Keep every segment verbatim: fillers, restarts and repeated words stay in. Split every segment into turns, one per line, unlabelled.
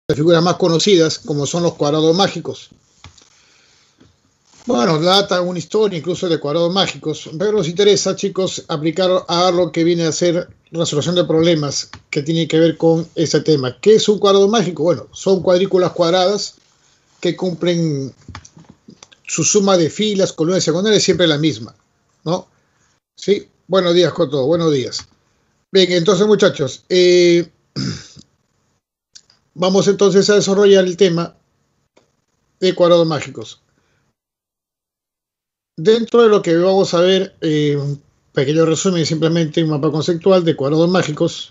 las figuras más conocidas, como son los cuadrados mágicos. Bueno, data una historia incluso de cuadrados mágicos, pero nos interesa, chicos, aplicar a lo que viene a ser resolución de problemas que tiene que ver con ese tema. ¿Qué es un cuadrado mágico? Bueno, son cuadrículas cuadradas que cumplen su suma de filas, columnas y diagonales siempre la misma, ¿no? Sí, buenos días con todo, buenos días. Bien, entonces, muchachos, eh, vamos entonces a desarrollar el tema de cuadrados mágicos. Dentro de lo que vamos a ver, eh, un pequeño resumen, simplemente un mapa conceptual de cuadrados mágicos.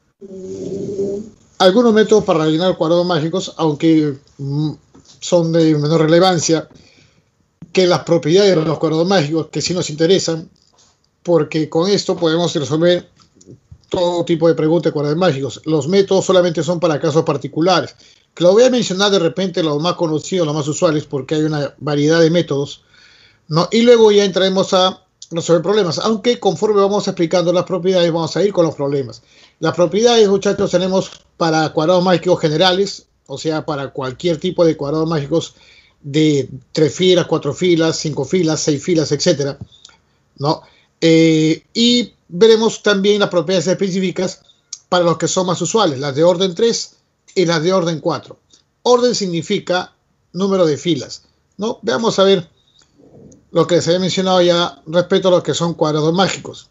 Algunos métodos para rellenar cuadrados mágicos, aunque mm, son de menor relevancia que las propiedades de los cuadrados mágicos, que sí nos interesan, porque con esto podemos resolver todo tipo de preguntas de cuadrados mágicos. Los métodos solamente son para casos particulares, que lo voy a mencionar de repente los más conocidos, los más usuales, porque hay una variedad de métodos, ¿no? Y luego ya entraremos a resolver problemas, aunque conforme vamos explicando las propiedades vamos a ir con los problemas. Las propiedades, muchachos, tenemos para cuadrados mágicos generales, o sea, para cualquier tipo de cuadrados mágicos de tres filas, cuatro filas, cinco filas, seis filas, etcétera, ¿no? Eh, y veremos también las propiedades específicas para los que son más usuales, las de orden tres y las de orden cuatro. Orden significa número de filas, ¿no? Veamos a ver lo que les había mencionado ya respecto a lo que son cuadrados mágicos.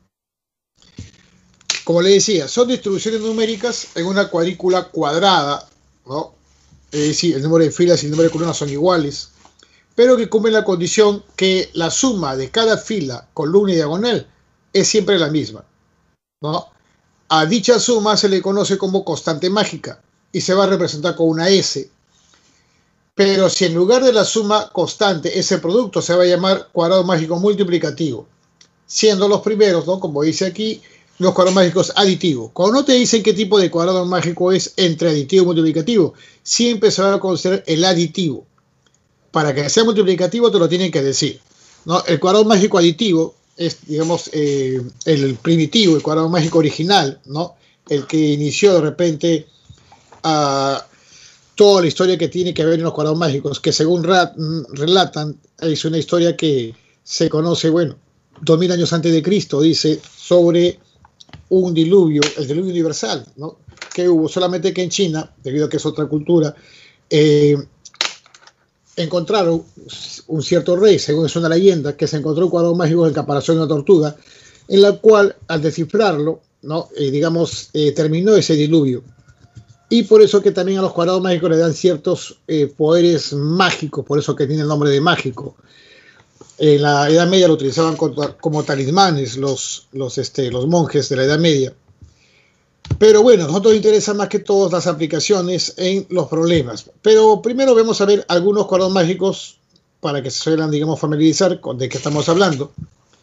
Como les decía, son distribuciones numéricas en una cuadrícula cuadrada, ¿no? Es decir, el número de filas y el número de columnas son iguales, pero que cumplen la condición que la suma de cada fila, columna y diagonal es siempre la misma, ¿no? A dicha suma se le conoce como constante mágica y se va a representar con una S. Pero si en lugar de la suma constante ese producto se va a llamar cuadrado mágico multiplicativo, siendo los primeros, ¿no? Como dice aquí, los cuadrados mágicos aditivos. Cuando no te dicen qué tipo de cuadrado mágico es entre aditivo y multiplicativo, siempre se va a conocer el aditivo. Para que sea multiplicativo te lo tienen que decir, ¿no? El cuadrado mágico aditivo es, digamos, eh, el primitivo, el cuadrado mágico original, ¿no? El que inició de repente a... Uh, toda la historia que tiene que ver en los cuadrados mágicos, que según relatan, es una historia que se conoce, bueno, dos mil años antes de Cristo, dice, sobre un diluvio, el diluvio universal, ¿no? Que hubo, solamente que en China, debido a que es otra cultura, eh, encontraron un cierto rey, según es una leyenda, que se encontró un cuadrado mágico en comparación a una tortuga, en la cual, al descifrarlo, ¿no? Eh, digamos, eh, terminó ese diluvio. Y por eso que también a los cuadrados mágicos le dan ciertos eh, poderes mágicos, por eso que tiene el nombre de mágico. En la Edad Media lo utilizaban como, como talismanes los, los, este, los monjes de la Edad Media. Pero bueno, a nosotros nos interesan más que todas las aplicaciones en los problemas. Pero primero vamos a ver algunos cuadrados mágicos para que se suelen, digamos, familiarizar con de qué estamos hablando.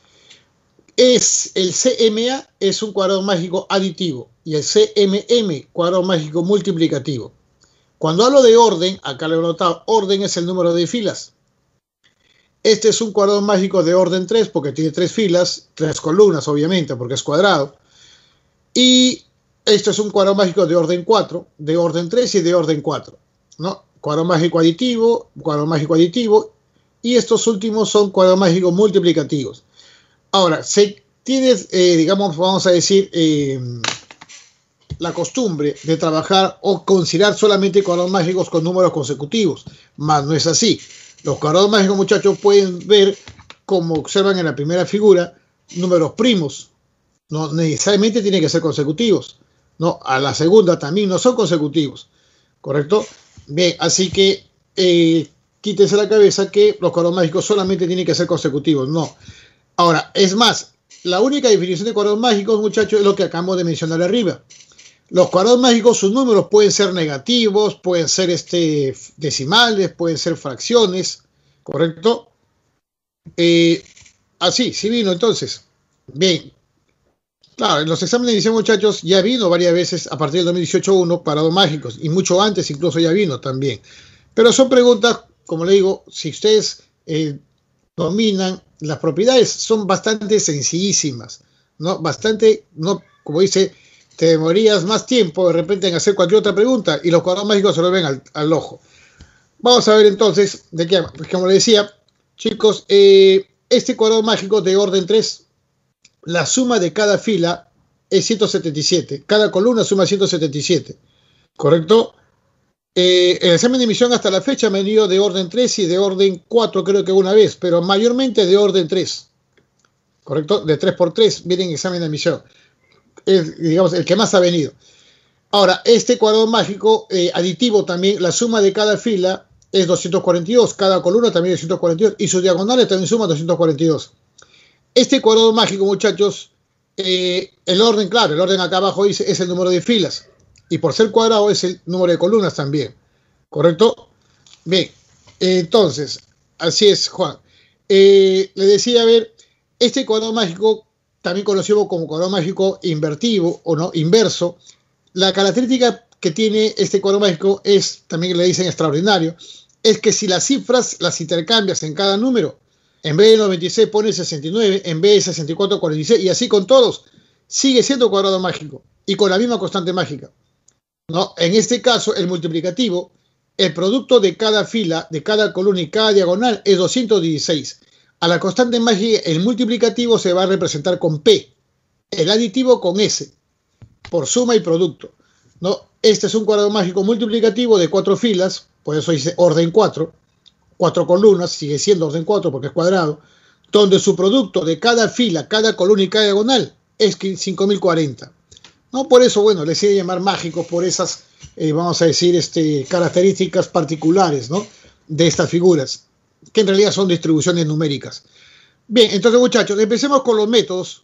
Es el C M A es un cuadrado mágico aditivo y el C M M cuadrado mágico multiplicativo. Cuando hablo de orden, acá lo he notado, orden es el número de filas. Este es un cuadrado mágico de orden tres porque tiene tres filas, tres columnas obviamente porque es cuadrado. Y esto es un cuadrado mágico de orden cuatro, de orden tres y de orden cuatro, ¿no? Cuadrado mágico aditivo, cuadrado mágico aditivo y estos últimos son cuadrados mágicos multiplicativos. Ahora, si tienes, eh, digamos, vamos a decir, eh, la costumbre de trabajar o considerar solamente cuadrados mágicos con números consecutivos, más no es así. Los cuadrados mágicos, muchachos, pueden ver, como observan en la primera figura, números primos. No necesariamente tienen que ser consecutivos. No, a la segunda también no son consecutivos. ¿Correcto? Bien, así que eh, quítese la cabeza que los cuadrados mágicos solamente tienen que ser consecutivos. No. Ahora, es más, la única definición de cuadrados mágicos, muchachos, es lo que acabamos de mencionar arriba. Los cuadrados mágicos, sus números pueden ser negativos, pueden ser este, decimales, pueden ser fracciones, ¿correcto? Eh, así, sí vino entonces. Bien. Claro, en los exámenes de edición, muchachos, ya vino varias veces a partir del dos mil dieciocho uno cuadrados mágicos y mucho antes incluso ya vino también. Pero son preguntas, como le digo, si ustedes eh, dominan las propiedades, son bastante sencillísimas, ¿no? Bastante, no, como dice, te demorías más tiempo de repente en hacer cualquier otra pregunta y los cuadrados mágicos se lo ven al, al ojo. Vamos a ver entonces de qué, pues como le decía, chicos, eh, este cuadrado mágico de orden tres, la suma de cada fila es ciento setenta y siete, cada columna suma ciento setenta y siete, ¿correcto? Eh, el examen de admisión hasta la fecha me han ido de orden tres y de orden cuatro creo que una vez, pero mayormente de orden tres, ¿correcto? De tres por tres viene en examen de admisión. Es, digamos, el que más ha venido. Ahora, este cuadrado mágico eh, aditivo también, la suma de cada fila es doscientos cuarenta y dos, cada columna también es doscientos cuarenta y dos, y sus diagonales también suman doscientos cuarenta y dos. Este cuadrado mágico, muchachos, eh, el orden, claro, el orden acá abajo dice es el número de filas, y por ser cuadrado es el número de columnas también, ¿correcto? Bien, entonces, así es, Juan. Eh, le decía, a ver, este cuadrado mágico, también conocido como cuadrado mágico invertido o no, inverso, la característica que tiene este cuadrado mágico es, también le dicen extraordinario, es que si las cifras las intercambias en cada número, en vez de noventa y seis pones sesenta y nueve, en vez de sesenta y cuatro, cuarenta y seis, y así con todos, sigue siendo cuadrado mágico y con la misma constante mágica, ¿no? En este caso, el multiplicativo, el producto de cada fila, de cada columna y cada diagonal es doscientos dieciséis. A la constante mágica, el multiplicativo se va a representar con P, el aditivo con S, por suma y producto, ¿no? Este es un cuadrado mágico multiplicativo de cuatro filas, por eso dice orden cuatro, cuatro columnas, sigue siendo orden cuatro porque es cuadrado, donde su producto de cada fila, cada columna y cada diagonal es cinco mil cuarenta. ¿No? Por eso, bueno, les he de llamar mágicos por esas, eh, vamos a decir, este, características particulares, ¿no? De estas figuras, que en realidad son distribuciones numéricas. Bien, entonces, muchachos, empecemos con los métodos.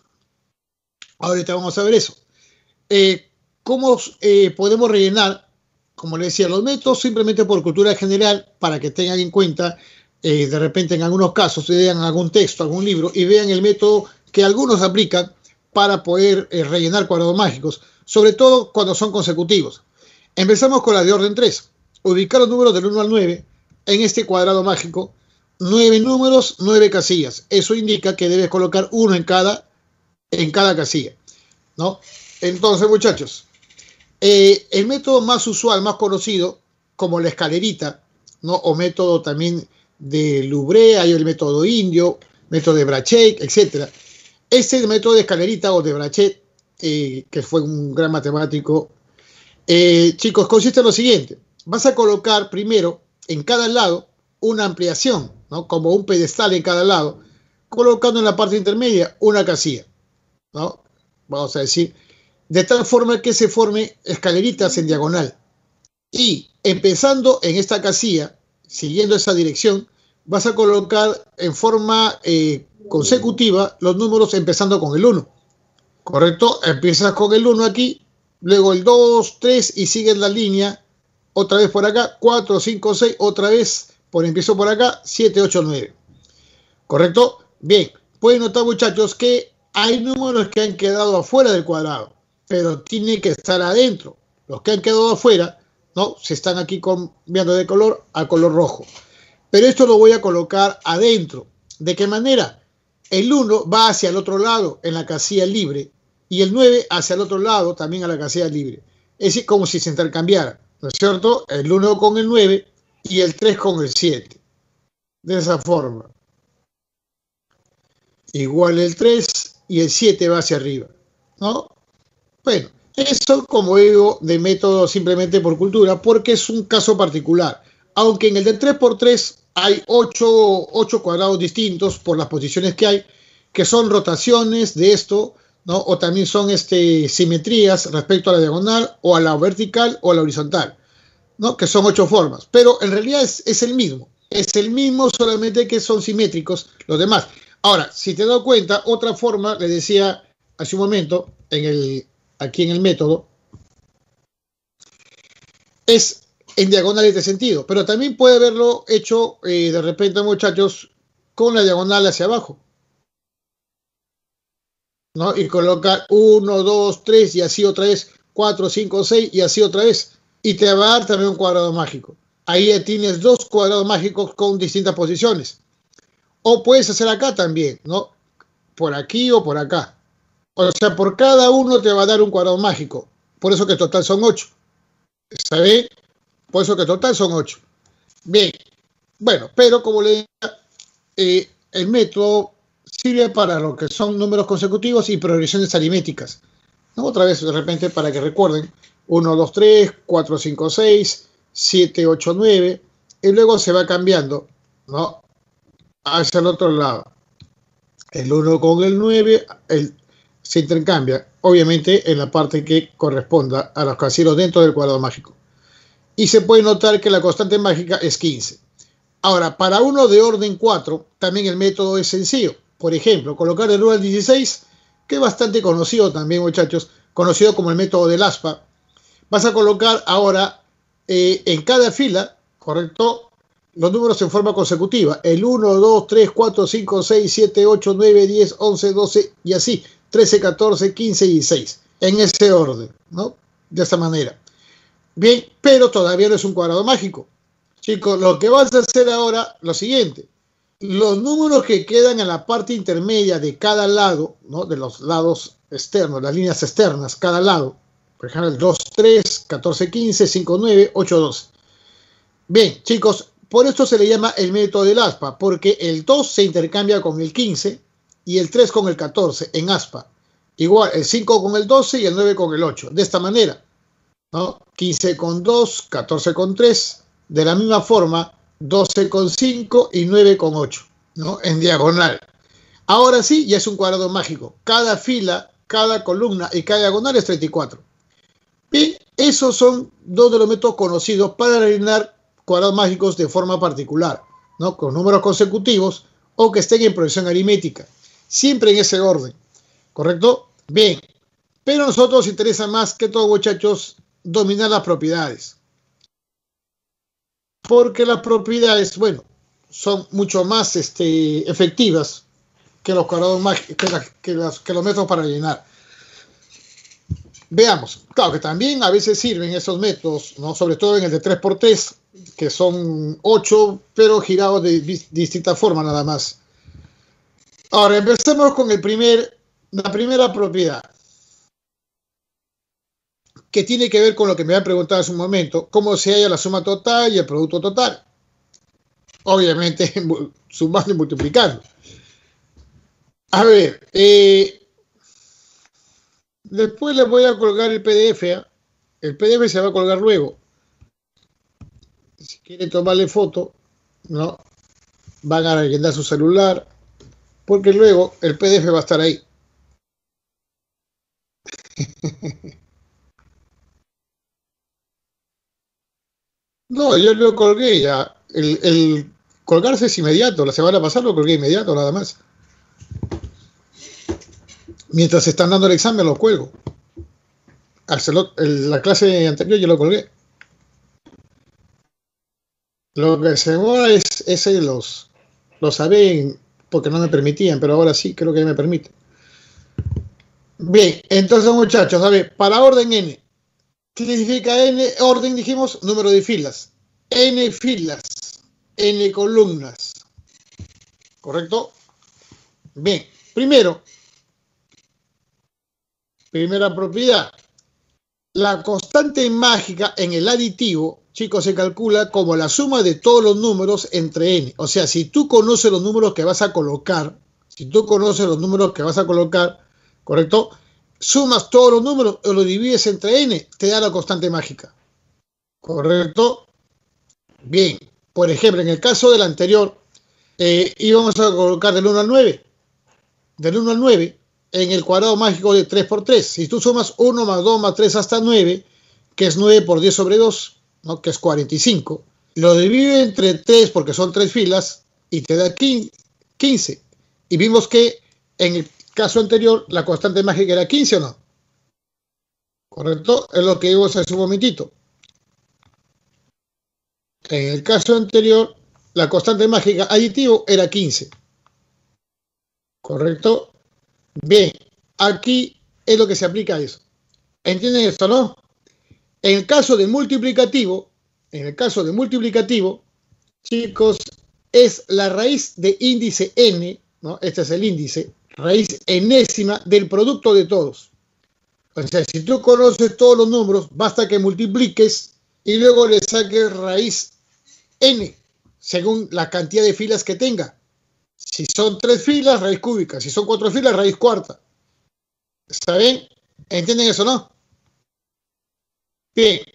Ahorita vamos a ver eso. Eh, ¿Cómo eh, podemos rellenar? Como les decía, los métodos simplemente por cultura general, para que tengan en cuenta, eh, de repente en algunos casos, lean algún texto, algún libro y vean el método que algunos aplican para poder eh, rellenar cuadrados mágicos, sobre todo cuando son consecutivos. Empezamos con la de orden tres. Ubicar los números del uno al nueve en este cuadrado mágico. nueve números, nueve casillas. Eso indica que debes colocar uno en cada, en cada casilla, ¿no? Entonces, muchachos, eh, el método más usual, más conocido, como la escalerita, ¿no? O método también de Louvré, hay el método indio, método de Brachet, etcétera. Este método de escalerita o de Brachet, eh, que fue un gran matemático, eh, chicos, consiste en lo siguiente. Vas a colocar primero en cada lado una ampliación, ¿no? Como un pedestal en cada lado, colocando en la parte intermedia una casilla, ¿no? Vamos a decir, de tal forma que se forme escaleritas en diagonal. Y empezando en esta casilla, siguiendo esa dirección, vas a colocar en forma eh, consecutiva los números empezando con el uno. ¿Correcto? Empiezas con el uno aquí, luego el dos, tres y sigues la línea, otra vez por acá, cuatro, cinco, seis, otra vez, por empiezo por acá, siete, ocho, nueve. ¿Correcto? Bien, pueden notar, muchachos, que hay números que han quedado afuera del cuadrado, pero tienen que estar adentro. Los que han quedado afuera, ¿no? Se están aquí cambiando de color a color rojo. Pero esto lo voy a colocar adentro. ¿De qué manera? El uno va hacia el otro lado en la casilla libre y el nueve hacia el otro lado también a la casilla libre. Es decir, como si se intercambiara, ¿no es cierto? El uno con el nueve y el tres con el siete. De esa forma. Igual el tres y el siete va hacia arriba, ¿no? Bueno, eso, como digo, de método simplemente por cultura, porque es un caso particular. Aunque en el de tres por tres hay ocho cuadrados distintos por las posiciones que hay, que son rotaciones de esto, ¿no? O también son este, simetrías respecto a la diagonal, o a la vertical, o a la horizontal, ¿no? Que son ocho formas. Pero en realidad es, es el mismo. Es el mismo, solamente que son simétricos los demás. Ahora, si te das cuenta, otra forma, le decía hace un momento, en el, aquí en el método, es en diagonales de sentido, pero también puede haberlo hecho eh, de repente, muchachos, con la diagonal hacia abajo, ¿no? Y colocar uno, dos, tres y así otra vez, cuatro, cinco, seis y así otra vez. Y te va a dar también un cuadrado mágico. Ahí ya tienes dos cuadrados mágicos con distintas posiciones. O puedes hacer acá también, ¿no? Por aquí o por acá, O sea, por cada uno te va a dar un cuadrado mágico. Por eso que total son ocho. ¿Está bien? Por eso que total son ocho. Bien. Bueno, pero como le decía, eh, el método sirve para lo que son números consecutivos y progresiones aritméticas, ¿no? Otra vez, de repente, para que recuerden, uno, dos, tres, cuatro, cinco, seis, siete, ocho, nueve, y luego se va cambiando, ¿no? Hacia el otro lado. El uno con el nueve el, se intercambia, obviamente, en la parte que corresponda a los casillos dentro del cuadrado mágico. Y se puede notar que la constante mágica es quince. Ahora, para uno de orden cuatro, también el método es sencillo. Por ejemplo, colocar del uno al dieciséis, que es bastante conocido también, muchachos, conocido como el método del aspa. Vas a colocar ahora eh, en cada fila, ¿correcto?, los números en forma consecutiva. El uno, dos, tres, cuatro, cinco, seis, siete, ocho, nueve, diez, once, doce y así. trece, catorce, quince y dieciséis. En ese orden, ¿no? De esta manera. Bien, pero todavía no es un cuadrado mágico. Chicos, lo que vas a hacer ahora, lo siguiente. Los números que quedan en la parte intermedia de cada lado, ¿no?, de los lados externos, las líneas externas, cada lado. Por ejemplo, el dos, tres, catorce, quince, cinco, nueve, ocho, doce. Bien, chicos, por esto se le llama el método del aspa, porque el dos se intercambia con el quince y el tres con el catorce en aspa. Igual, el cinco con el doce y el nueve con el ocho. De esta manera, ¿no? quince con dos, catorce con tres. De la misma forma, doce con cinco y nueve con ocho, ¿no? En diagonal. Ahora sí, ya es un cuadrado mágico. Cada fila, cada columna y cada diagonal es treinta y cuatro. Bien, esos son dos de los métodos conocidos para rellenar cuadrados mágicos de forma particular, ¿no?, con números consecutivos o que estén en progresión aritmética. Siempre en ese orden, ¿correcto? Bien, pero a nosotros nos interesa más que todo, muchachos, dominar las propiedades. Porque las propiedades, bueno, son mucho más este, efectivas que los cuadrados mágicos, que, la, que, las, que los métodos para rellenar. Veamos, claro que también a veces sirven esos métodos, ¿no?, sobre todo en el de tres por tres, que son ocho, pero girados de distinta forma nada más. Ahora, empecemos con el primer, la primera propiedad, que tiene que ver con lo que me había preguntado hace un momento, cómo se halla la suma total y el producto total. Obviamente, sumando y multiplicando. A ver, eh, después les voy a colgar el P D F, ¿eh? El P D F se va a colgar luego. Si quieren tomarle foto, ¿no?, van a rellenar su celular, porque luego el P D F va a estar ahí. No, yo lo colgué ya. El, el colgarse es inmediato. La semana pasada lo colgué inmediato, nada más. Mientras están dando el examen, lo cuelgo. La clase anterior yo lo colgué. Lo que se demora es ese, los, los haré porque no me permitían, pero ahora sí creo que me permite. Bien, entonces, muchachos, a ver, para orden n, ¿qué significa n? Orden, dijimos, número de filas. N filas, n columnas. ¿Correcto? Bien, primero, primera propiedad. La constante mágica en el aditivo, chicos, se calcula como la suma de todos los números entre n. O sea, si tú conoces los números que vas a colocar, si tú conoces los números que vas a colocar, ¿correcto?, sumas todos los números o los divides entre n, te da la constante mágica. ¿Correcto? Bien. Por ejemplo, en el caso del anterior, eh, íbamos a colocar del uno al nueve. Del uno al nueve. En el cuadrado mágico de tres por tres. Si tú sumas uno más dos más tres hasta nueve, que es nueve por diez sobre dos, ¿no?, que es cuarenta y cinco, lo divide entre tres porque son tres filas y te da quince. Y vimos que en el caso anterior la constante mágica era quince, ¿o no? ¿Correcto? Es lo que vimos hace un momentito. En el caso anterior la constante mágica aditivo era quince. ¿Correcto? Bien, aquí es lo que se aplica a eso. ¿Entienden esto, no? En el caso de multiplicativo, en el caso de multiplicativo, chicos, es la raíz de índice n, ¿no? Este es el índice, raíz enésima del producto de todos. O sea, si tú conoces todos los números, basta que multipliques y luego le saques raíz n, según la cantidad de filas que tenga. Si son tres filas, raíz cúbica. Si son cuatro filas, raíz cuarta. ¿Está bien? ¿Entienden eso, no? Bien.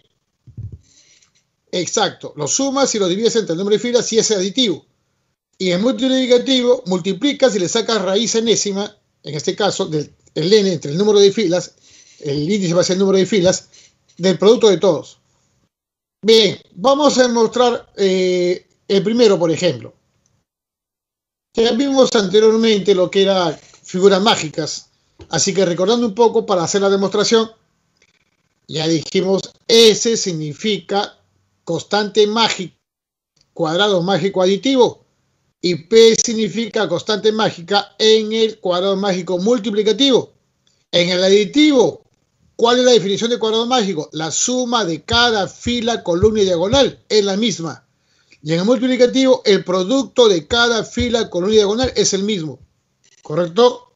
Exacto. Lo sumas y lo divides entre el número de filas si es aditivo. Y en multiplicativo, multiplicas y le sacas raíz enésima, en este caso, del el n entre el número de filas, el índice va a ser el número de filas, del producto de todos. Bien, vamos a mostrar eh, el primero, por ejemplo. Ya vimos anteriormente lo que eran figuras mágicas, así que recordando un poco para hacer la demostración, ya dijimos S significa constante mágica, cuadrado mágico aditivo, y P significa constante mágica en el cuadrado mágico multiplicativo. En el aditivo, ¿cuál es la definición de cuadrado mágico? La suma de cada fila, columna y diagonal es la misma. Y en el multiplicativo, el producto de cada fila, columna y diagonal es el mismo. ¿Correcto?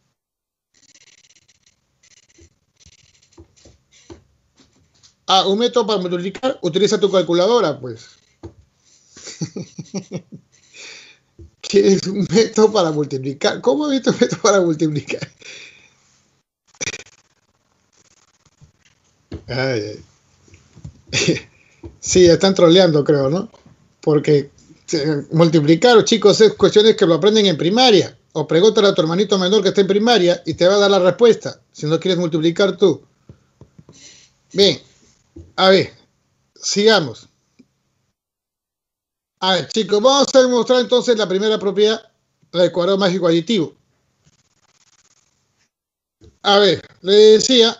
Ah, un método para multiplicar, utiliza tu calculadora, pues. ¿Qué es un método para multiplicar? ¿Cómo he visto un método para multiplicar? Ay, ay. Sí, están troleando, creo, ¿no? Porque eh, multiplicar, chicos, es cuestiones que lo aprenden en primaria. O pregúntale a tu hermanito menor que está en primaria y te va a dar la respuesta, si no quieres multiplicar tú. Bien, a ver, sigamos. A ver, chicos, vamos a demostrar entonces la primera propiedad, la del cuadrado mágico aditivo. A ver, le decía,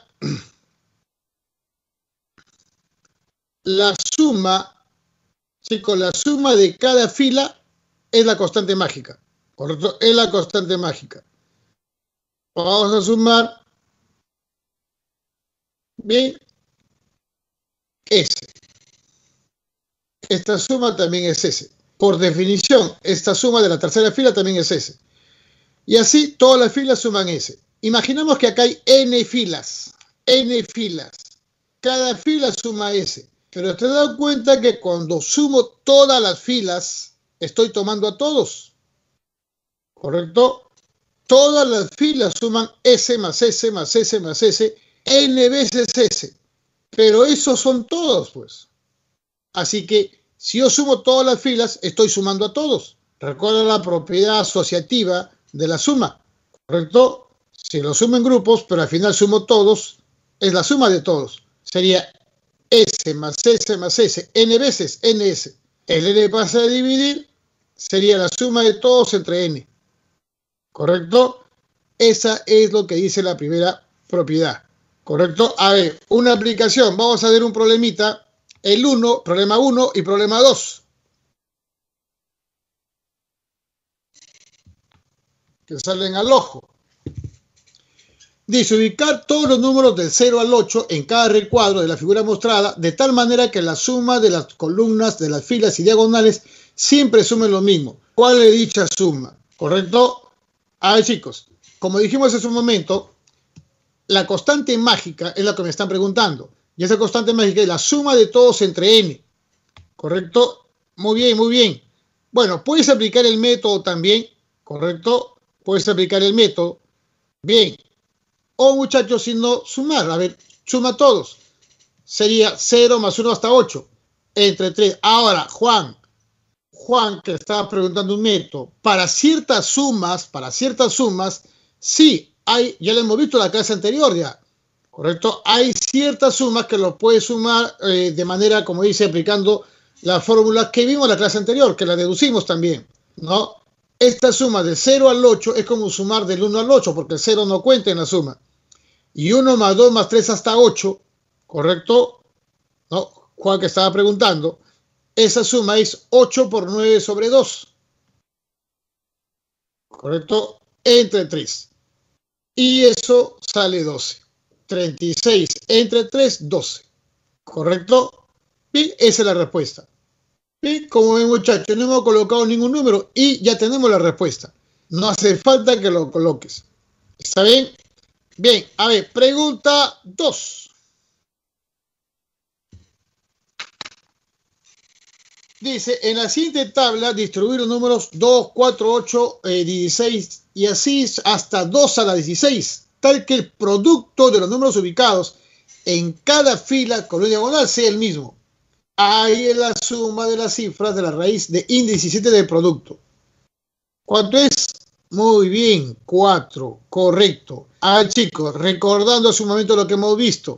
la suma, chicos, la suma de cada fila es la constante mágica. ¿Correcto? Es la constante mágica. Vamos a sumar, bien, S. Esta suma también es S. Por definición, esta suma de la tercera fila también es S. Y así todas las filas suman S. Imaginemos que acá hay N filas. N filas. Cada fila suma S. Pero te das cuenta que cuando sumo todas las filas, estoy tomando a todos. ¿Correcto? Todas las filas suman S más S más S más S, N veces S. Pero esos son todos, pues. Así que si yo sumo todas las filas, estoy sumando a todos. Recuerda la propiedad asociativa de la suma, ¿correcto? Si lo sumo en grupos, pero al final sumo todos, es la suma de todos. Sería S más S más S, N veces N S. El N pasa a dividir, sería la suma de todos entre N. ¿Correcto? Esa es lo que dice la primera propiedad. ¿Correcto? A ver, una aplicación. Vamos a ver un problemita. El uno, problema uno y problema dos. Que salen al ojo. Dice, ubicar todos los números del cero al ocho en cada recuadro de la figura mostrada, de tal manera que la suma de las columnas, de las filas y diagonales siempre sumen lo mismo. ¿Cuál es dicha suma? ¿Correcto? A ver, chicos, como dijimos hace un momento, la constante mágica es la que me están preguntando. Y esa constante mágica es la suma de todos entre n. ¿Correcto? Muy bien, muy bien. Bueno, puedes aplicar el método también. ¿Correcto? Puedes aplicar el método. Bien. O muchachos, si no sumar. A ver, suma todos. Sería cero más uno hasta ocho. Entre tres. Ahora, Juan. Juan, que estaba preguntando un método. Para ciertas sumas, para ciertas sumas, sí, hay, ya lo hemos visto en la clase anterior ya. ¿Correcto? Hay ciertas sumas que lo puedes sumar eh, de manera, como dice, aplicando la fórmula que vimos en la clase anterior, que la deducimos también, ¿no? Esta suma de cero al ocho es como sumar del uno al ocho, porque el cero no cuenta en la suma. Y uno más dos más tres hasta ocho, ¿correcto? ¿No? Juan, que estaba preguntando, esa suma es ocho por nueve sobre dos. ¿Correcto? Entre tres. Y eso sale doce. treinta y seis entre tres, doce. ¿Correcto? Bien, esa es la respuesta. Bien, como ven, muchachos, no hemos colocado ningún número y ya tenemos la respuesta. No hace falta que lo coloques. ¿Está bien? Bien, a ver, pregunta dos. Dice, en la siguiente tabla, distribuir los números dos, cuatro, ocho, eh, dieciséis y así hasta dos a la dieciséis, tal que el producto de los números ubicados en cada fila con una diagonal sea el mismo. Ahí es la suma de las cifras de la raíz de índice diecisiete del producto. ¿Cuánto es? Muy bien, cuatro, correcto. Ah, chicos, recordando hace un momento lo que hemos visto.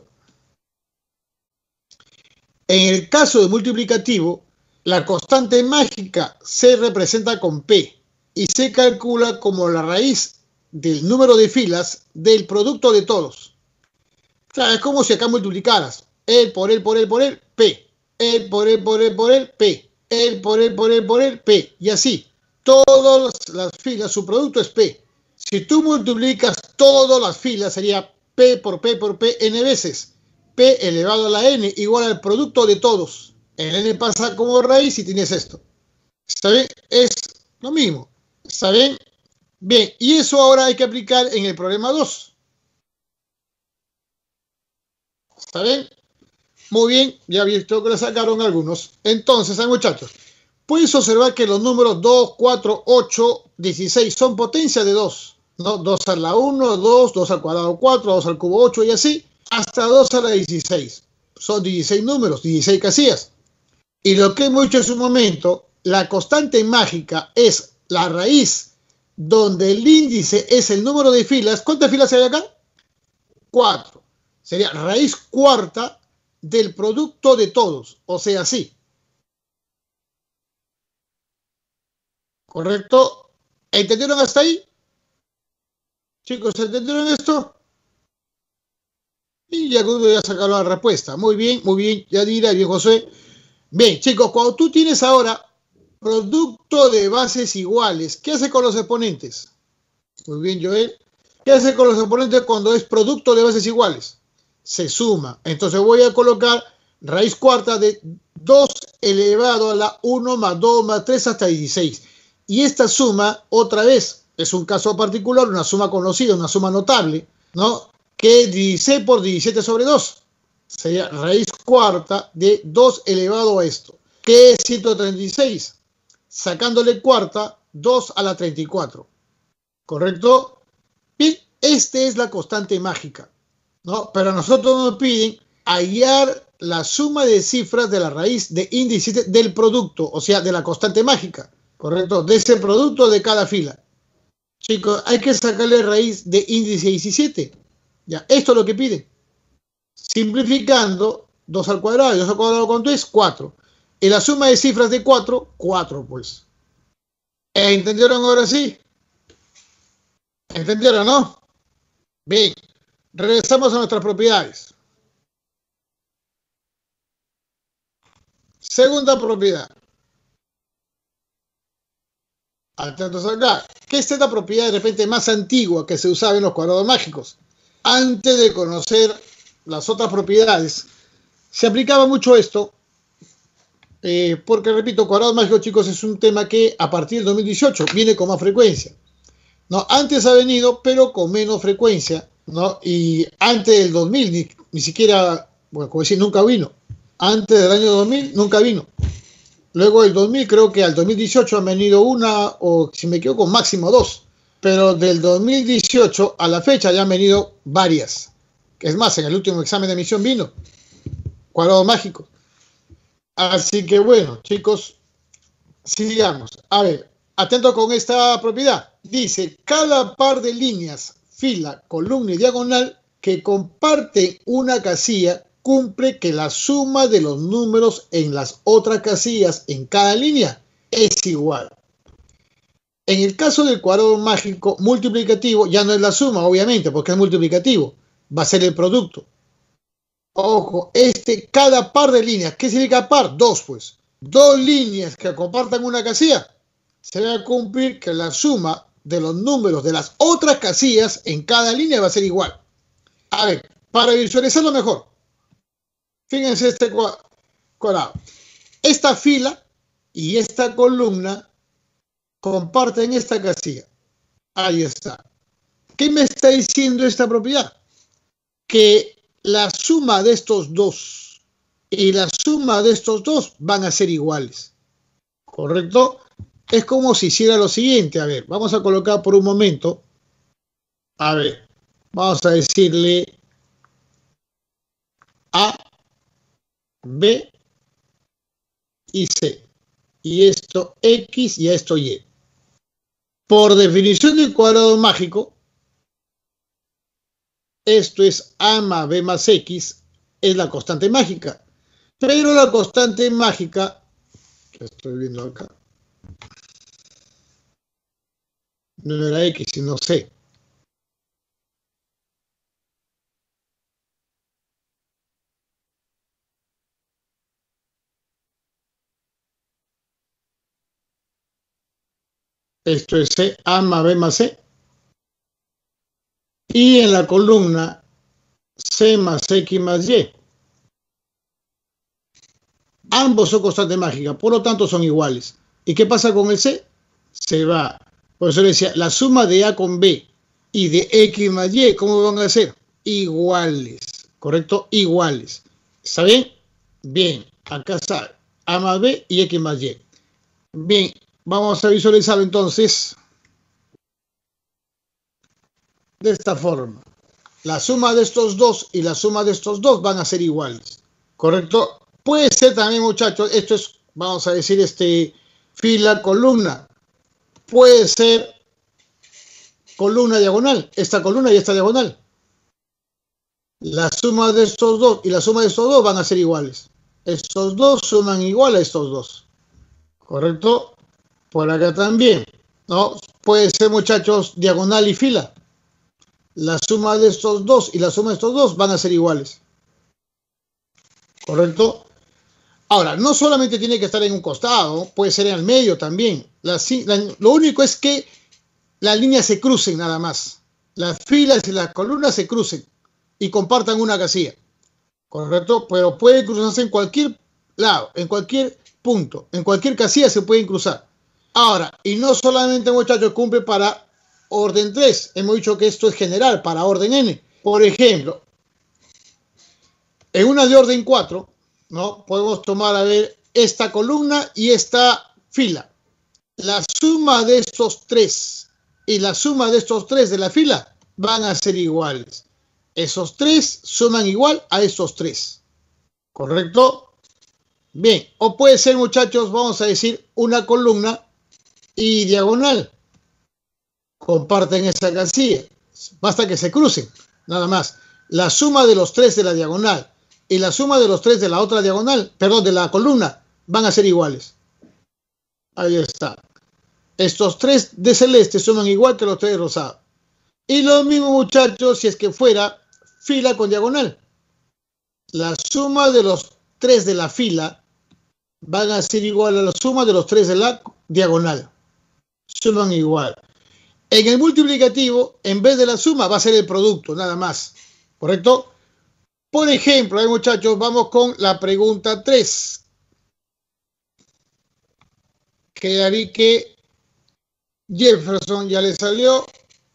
En el caso de multiplicativo, la constante mágica se representa con P y se calcula como la raíz del número de filas del producto de todos. O sea, es como si acá multiplicaras el por el por el por el, P. El por el por el por el, P. El por el por el por el, P. Y así. Todas las filas, su producto es P. Si tú multiplicas todas las filas, sería P por P por P n veces. P elevado a la n igual al producto de todos. El n pasa como raíz y tienes esto. ¿Está bien? Es lo mismo. ¿Está bien? Bien, y eso ahora hay que aplicar en el problema dos. ¿Está bien? Muy bien, ya he visto que le sacaron algunos. Entonces, muchachos, puedes observar que los números dos, cuatro, ocho, dieciséis son potencia de dos. ¿No? dos a la uno, dos, dos al cuadrado cuatro, dos al cubo ocho y así, hasta dos a la dieciséis. Son dieciséis números, dieciséis casillas. Y lo que hemos hecho en su momento, la constante mágica es la raíz donde el índice es el número de filas. ¿Cuántas filas hay acá? cuatro. Sería raíz cuarta del producto de todos. O sea, sí. ¿Correcto? ¿Entendieron hasta ahí? Chicos, ¿entendieron esto? Y ya ya sacaron la respuesta. Muy bien, muy bien. Ya dirá bien, José. Bien, chicos, cuando tú tienes ahora producto de bases iguales, ¿qué hace con los exponentes? Muy bien, Joel. ¿Qué hace con los exponentes cuando es producto de bases iguales? Se suma. Entonces voy a colocar raíz cuarta de dos elevado a la uno más dos más tres hasta dieciséis. Y esta suma, otra vez, es un caso particular, una suma conocida, una suma notable, ¿no? Que es dieciséis por diecisiete sobre dos. Sería raíz cuarta de dos elevado a esto, que es ciento treinta y seis. Sacándole cuarta, dos a la treinta y cuatro. ¿Correcto? Bien, esta es la constante mágica, ¿no? Pero a nosotros nos piden hallar la suma de cifras de la raíz de índice del producto, o sea, de la constante mágica, ¿correcto? De ese producto de cada fila. Chicos, hay que sacarle raíz de índice diecisiete. Ya, esto es lo que piden. Simplificando, dos al cuadrado, dos al cuadrado, ¿cuánto es? cuatro. Y la suma de cifras de cuatro, cuatro, pues. ¿Entendieron ahora sí? ¿Entendieron, no? Bien, regresamos a nuestras propiedades. Segunda propiedad. Atentos acá. ¿Qué es esta propiedad de repente más antigua que se usaba en los cuadrados mágicos? Antes de conocer las otras propiedades, se aplicaba mucho esto, eh, porque, repito, cuadrados mágicos, chicos, es un tema que a partir del dos mil dieciocho viene con más frecuencia. ¿No? Antes ha venido, pero con menos frecuencia, ¿no? Y antes del dos mil, ni, ni siquiera, bueno, como decir, nunca vino. Antes del año dos mil, nunca vino. Luego del dos mil, creo que al dos mil dieciocho han venido una, o si me equivoco, máximo dos. Pero del dos mil dieciocho a la fecha ya han venido varias. Es más, en el último examen de admisión vino cuadrados mágicos. Así que bueno, chicos, sigamos. A ver, atento con esta propiedad. Dice, cada par de líneas, fila, columna y diagonal que comparten una casilla cumple que la suma de los números en las otras casillas en cada línea es igual. En el caso del cuadrado mágico multiplicativo ya no es la suma, obviamente, porque es multiplicativo. Va a ser el producto. Ojo, este, cada par de líneas, ¿qué significa par? Dos, pues. Dos líneas que compartan una casilla, se va a cumplir que la suma de los números de las otras casillas en cada línea va a ser igual. A ver, para visualizarlo mejor, fíjense este cuadrado. Esta fila y esta columna comparten esta casilla. Ahí está. ¿Qué me está diciendo esta propiedad? Que la suma de estos dos y la suma de estos dos van a ser iguales. ¿Correcto? Es como si hiciera lo siguiente. A ver, vamos a colocar por un momento. A ver, vamos a decirle A, B y C. Y esto X y esto Y. Por definición del cuadrado mágico, esto es A más B más X, es la constante mágica. Pero la constante mágica, que estoy viendo acá, no era X, sino C. Esto es C, A más B más C. Y en la columna C más X más Y. Ambos son constante mágica, por lo tanto son iguales. ¿Y qué pasa con el C? Se va. Por eso le decía, la suma de A con B y de X más Y, ¿cómo van a ser? Iguales. ¿Correcto? Iguales. ¿Está bien? Bien. Acá está A más B y X más Y. Bien. Vamos a visualizar entonces de esta forma. La suma de estos dos y la suma de estos dos van a ser iguales. ¿Correcto? Puede ser también, muchachos, esto es, vamos a decir, este, fila, columna. Puede ser columna diagonal. Esta columna y esta diagonal. La suma de estos dos y la suma de estos dos van a ser iguales. Estos dos suman igual a estos dos. ¿Correcto? Por acá también, ¿no? Puede ser, muchachos, diagonal y fila. La suma de estos dos y la suma de estos dos van a ser iguales. ¿Correcto? Ahora, no solamente tiene que estar en un costado, puede ser en el medio también. La, la, lo único es que las líneas se crucen nada más. Las filas y las columnas se crucen y compartan una casilla. ¿Correcto? Pero puede cruzarse en cualquier lado, en cualquier punto, en cualquier casilla se pueden cruzar. Ahora, y no solamente, muchachos, cumple para orden tres. Hemos dicho que esto es general para orden n. Por ejemplo, en una de orden cuatro, ¿no? Podemos tomar, a ver, esta columna y esta fila. La suma de estos tres y la suma de estos tres de la fila van a ser iguales. Esos tres suman igual a estos tres. ¿Correcto? Bien. O puede ser, muchachos, vamos a decir, una columna y diagonal. Comparten esa casilla. Basta que se crucen. Nada más. La suma de los tres de la diagonal y la suma de los tres de la otra diagonal, perdón, de la columna, van a ser iguales. Ahí está. Estos tres de celeste suman igual que los tres de rosado. Y lo mismo, muchachos, si es que fuera fila con diagonal. La suma de los tres de la fila van a ser igual a la suma de los tres de la diagonal. Suman igual. En el multiplicativo, en vez de la suma, va a ser el producto, nada más. ¿Correcto? Por ejemplo, ahí, muchachos, vamos con la pregunta tres. Que ya vi que Jefferson ya le salió.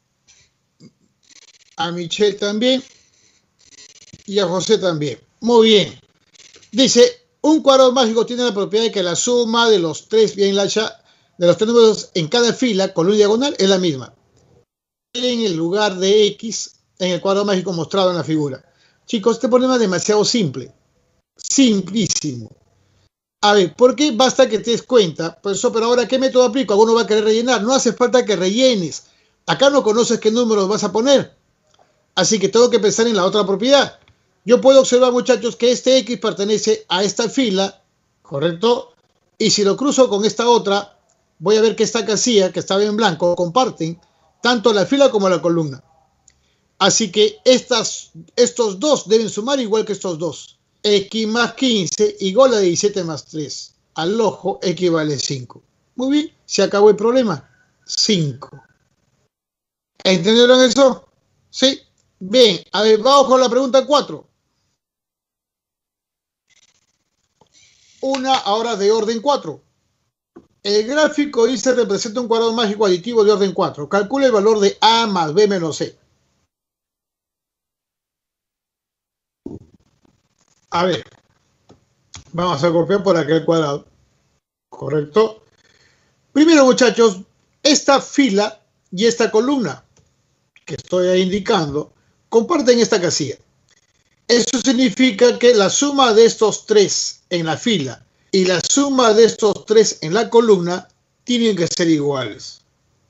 A Michelle también. Y a José también. Muy bien. Dice, un cuadrado mágico tiene la propiedad de que la suma de los tres bien lacha, de los tres números en cada fila, columna y diagonal, es la misma. En el lugar de X, en el cuadrado mágico mostrado en la figura. Chicos, este problema es demasiado simple. Simplísimo. A ver, ¿por qué basta que te des cuenta? Pues eso, pero ahora, ¿qué método aplico? Alguno va a querer rellenar. No hace falta que rellenes. Acá no conoces qué números vas a poner. Así que tengo que pensar en la otra propiedad. Yo puedo observar, muchachos, que este X pertenece a esta fila, ¿correcto? Y si lo cruzo con esta otra, voy a ver que esta casilla, que estaba en blanco, comparten tanto la fila como la columna. Así que estas, estos dos deben sumar igual que estos dos. X más quince igual a diecisiete más tres. Al ojo equivale cinco. Muy bien, se acabó el problema. cinco. ¿Entendieron eso? Sí. Bien, a ver, vamos con la pregunta cuatro. Una ahora de orden cuatro. El gráfico dice representa un cuadrado mágico aditivo de orden cuatro. Calcula el valor de A más B menos C. A ver, vamos a copiar por aquel cuadrado. ¿Correcto? Primero, muchachos, esta fila y esta columna que estoy ahí indicando comparten esta casilla. Eso significa que la suma de estos tres en la fila y la suma de estos tres en la columna tienen que ser iguales.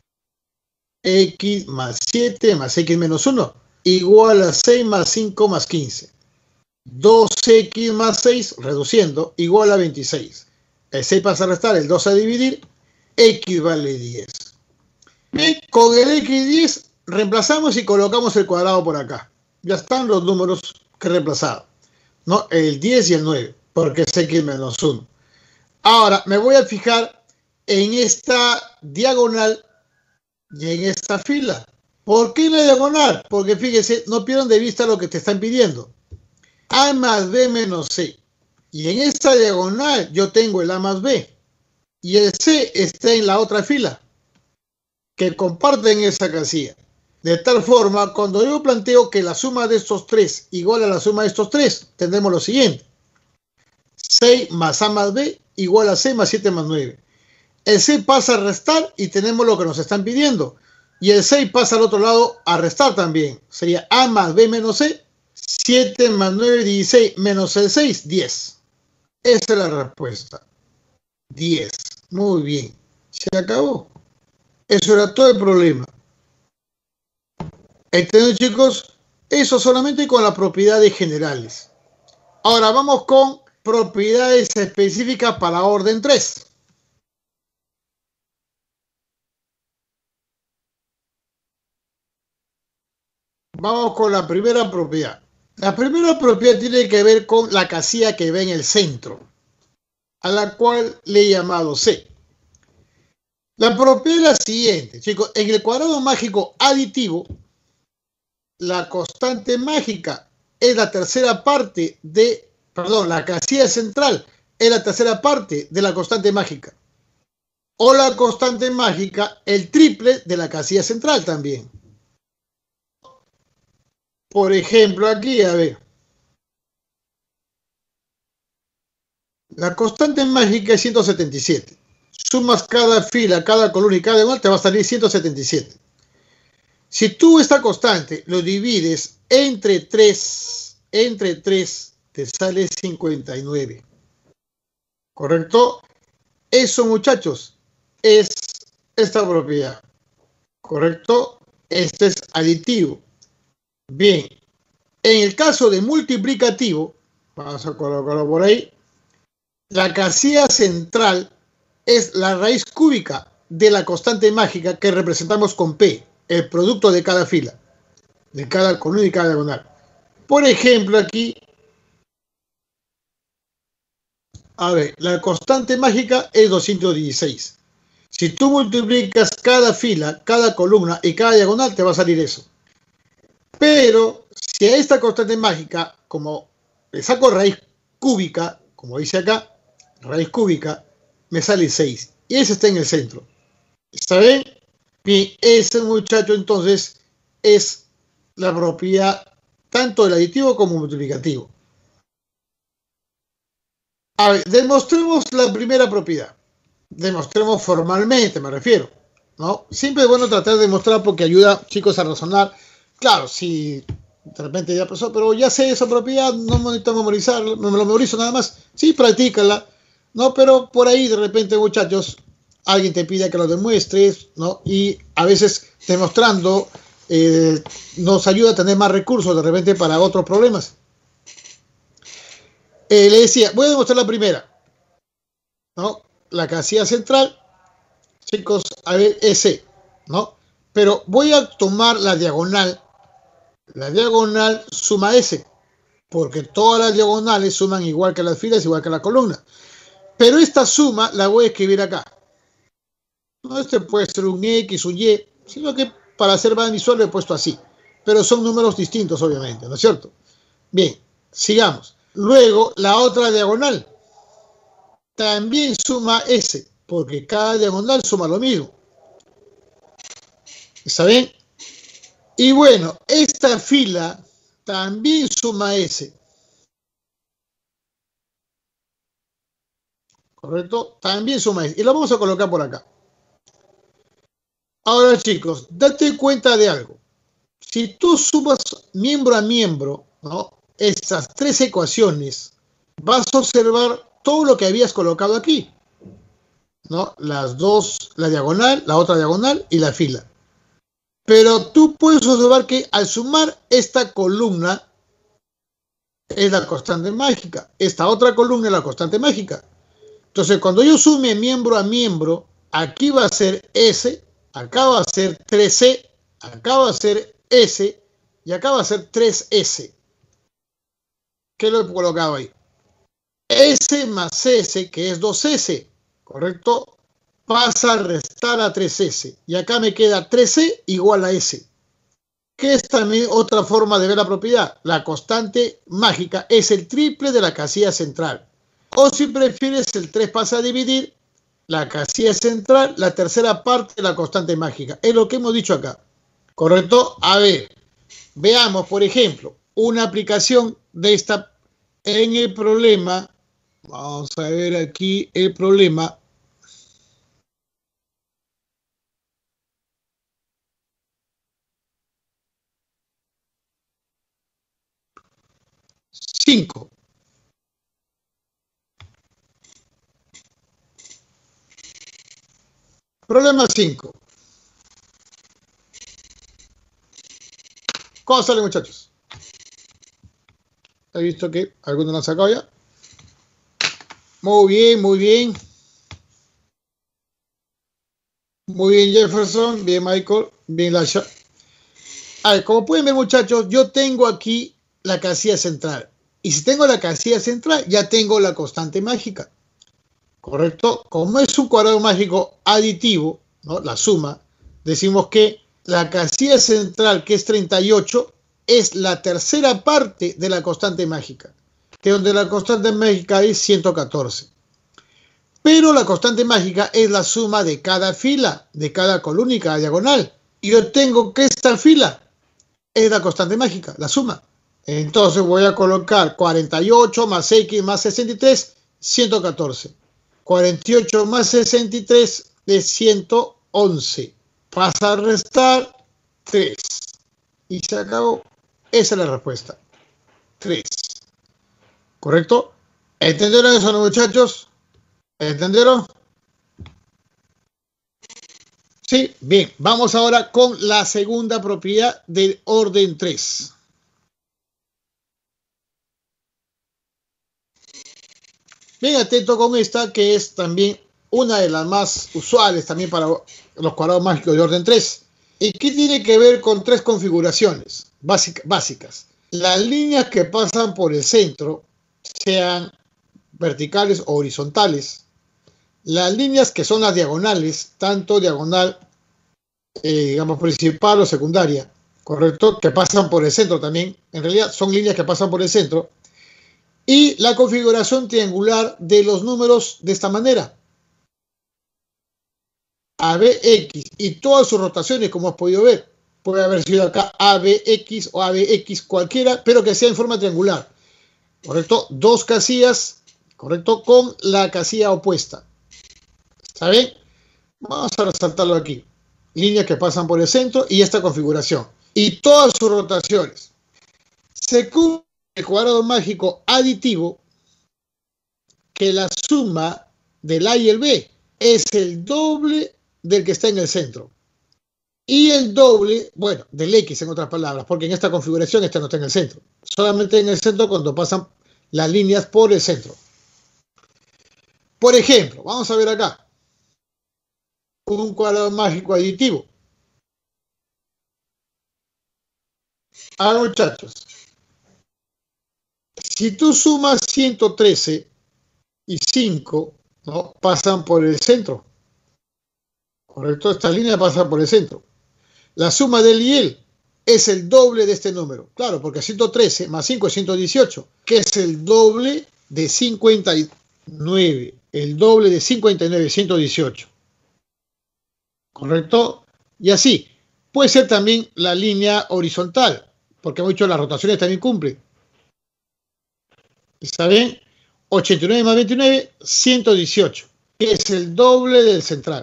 X más siete más X menos uno igual a seis más cinco más quince. dos X más seis, reduciendo, igual a veintiséis. El seis pasa a restar, el dos a dividir, X vale diez. Bien, con el X diez reemplazamos y colocamos el cuadrado por acá. Ya están los números que he reemplazado, ¿no? El diez y el nueve, porque es X menos uno. Ahora me voy a fijar en esta diagonal y en esta fila. ¿Por qué en la diagonal? Porque fíjense, no pierdan de vista lo que te están pidiendo. A más B menos C. Y en esta diagonal yo tengo el A más B. Y el C está en la otra fila, que comparten esa casilla. De tal forma, cuando yo planteo que la suma de estos tres igual a la suma de estos tres, tendremos lo siguiente. seis más A más B igual a C más siete más nueve. El C pasa a restar y tenemos lo que nos están pidiendo. Y el seis pasa al otro lado a restar también. Sería A más B menos C. siete más nueve, dieciséis, menos el seis, diez. Esa es la respuesta. diez. Muy bien. Se acabó. Eso era todo el problema. ¿Entendido, chicos? Eso solamente con las propiedades generales. Ahora vamos con propiedades específicas para orden tres. Vamos con la primera propiedad. La primera propiedad tiene que ver con la casilla que ve en el centro, a la cual le he llamado C. La propiedad es la siguiente, chicos. En el cuadrado mágico aditivo, la constante mágica es la tercera parte de, perdón, la casilla central es la tercera parte de la constante mágica. O la constante mágica, el triple de la casilla central también. Por ejemplo, aquí, a ver. La constante mágica es ciento setenta y siete. Sumas cada fila, cada columna y cada diagonal, te va a salir ciento setenta y siete. Si tú esta constante lo divides entre tres, entre tres, te sale cincuenta y nueve. ¿Correcto? Eso, muchachos, es esta propiedad. ¿Correcto? Este es aditivo. Bien. En el caso de multiplicativo, vamos a colocarlo por ahí, la casilla central es la raíz cúbica de la constante mágica que representamos con P, el producto de cada fila, de cada columna y cada diagonal. Por ejemplo, aquí, a ver, la constante mágica es doscientos dieciséis. Si tú multiplicas cada fila, cada columna y cada diagonal, te va a salir eso. Pero si a esta constante mágica, como le saco raíz cúbica, como dice acá, raíz cúbica, me sale seis. Y ese está en el centro. ¿Está bien? Bien, ese muchacho entonces es la propiedad tanto del aditivo como multiplicativo. A ver, demostremos la primera propiedad. Demostremos formalmente, me refiero, ¿no? Siempre es bueno tratar de demostrar porque ayuda, chicos, a razonar. Claro, si de repente ya pasó, pero ya sé esa propiedad, no necesito memorizarlo, me lo memorizo nada más. Sí, practícala, ¿no? Pero por ahí de repente, muchachos, alguien te pide que lo demuestres, ¿no? Y a veces demostrando eh, nos ayuda a tener más recursos de repente para otros problemas. Eh, le decía, voy a demostrar la primera, ¿no? La casilla central, chicos, a ver, es C, ¿no? Pero voy a tomar la diagonal. La diagonal suma S, porque todas las diagonales suman igual que las filas, igual que la columna. Pero esta suma la voy a escribir acá. No, este puede ser un X, un Y, sino que para hacer más visual lo he puesto así. Pero son números distintos, obviamente, ¿no es cierto? Bien, sigamos. Luego, la otra diagonal también suma S, porque cada diagonal suma lo mismo. ¿Está bien? Y bueno, esta fila también suma S. ¿Correcto? También suma S. Y lo vamos a colocar por acá. Ahora, chicos, date cuenta de algo. Si tú sumas miembro a miembro, ¿no?, estas tres ecuaciones, vas a observar todo lo que habías colocado aquí, ¿no? Las dos, la diagonal, la otra diagonal y la fila. Pero tú puedes observar que al sumar esta columna es la constante mágica, esta otra columna es la constante mágica. Entonces, cuando yo sume miembro a miembro, aquí va a ser S, acá va a ser tres C, acá va a ser S y acá va a ser tres S. ¿Qué lo he colocado ahí? S más S, que es dos S, ¿correcto? Pasa a restar a tres S. Y acá me queda tres C igual a S. Que es también otra forma de ver la propiedad. La constante mágica es el triple de la casilla central. O si prefieres, el tres pasa a dividir la casilla central, la tercera parte de la constante mágica. Es lo que hemos dicho acá. ¿Correcto? A ver, veamos, por ejemplo, una aplicación de esta en el problema. Vamos a ver aquí el problema. cinco. Problema cinco. ¿Cómo sale, muchachos? He visto que algunos lo han sacado ya. Muy bien, muy bien. Muy bien, Jefferson. Bien, Michael. Bien, Lasha. A ver, como pueden ver, muchachos, yo tengo aquí la casilla central. Y si tengo la casilla central, ya tengo la constante mágica. ¿Correcto? Como es un cuadrado mágico aditivo, ¿no?, la suma, decimos que la casilla central, que es treinta y ocho, es la tercera parte de la constante mágica, que donde la constante mágica es ciento catorce. Pero la constante mágica es la suma de cada fila, de cada columna y cada diagonal. Y yo tengo que esta fila es la constante mágica, la suma. Entonces voy a colocar cuarenta y ocho más X más sesenta y tres, ciento catorce. cuarenta y ocho más sesenta y tres es ciento once. Pasa a restar tres. Y se acabó. Esa es la respuesta. tres. ¿Correcto? ¿Entendieron eso, no, muchachos? ¿Entendieron? Sí, bien. Vamos ahora con la segunda propiedad del orden tres. Bien atento con esta, que es también una de las más usuales también para los cuadrados mágicos de orden tres. ¿Y qué tiene que ver con tres configuraciones básicas? básicas? Las líneas que pasan por el centro, sean verticales o horizontales. Las líneas que son las diagonales, tanto diagonal, eh, digamos, principal o secundaria, ¿correcto?, que pasan por el centro también. En realidad son líneas que pasan por el centro. Y la configuración triangular de los números de esta manera. A B X y todas sus rotaciones, como has podido ver. Puede haber sido acá A B X o A B X cualquiera, pero que sea en forma triangular. ¿Correcto? Dos casillas, ¿correcto?, con la casilla opuesta. ¿Está bien? Vamos a resaltarlo aquí. Líneas que pasan por el centro y esta configuración. Y todas sus rotaciones. Se cumple el cuadrado mágico aditivo, que la suma del A y el B es el doble del que está en el centro. Y el doble, bueno, del X, en otras palabras, porque en esta configuración este no está en el centro. Solamente en el centro cuando pasan las líneas por el centro. Por ejemplo, vamos a ver acá. Un cuadrado mágico aditivo. Ah, muchachos. Si tú sumas ciento trece y cinco, ¿no?, pasan por el centro. ¿Correcto? Esta línea pasa por el centro. La suma del y el es el doble de este número. Claro, porque ciento trece más cinco es ciento dieciocho, que es el doble de cincuenta y nueve. el doble de cincuenta y nueve, ciento dieciocho. ¿Correcto? Y así. Puede ser también la línea horizontal, porque hemos dicho las rotaciones también cumplen. ¿Está bien? ochenta y nueve más veintinueve, ciento dieciocho, que es el doble del central.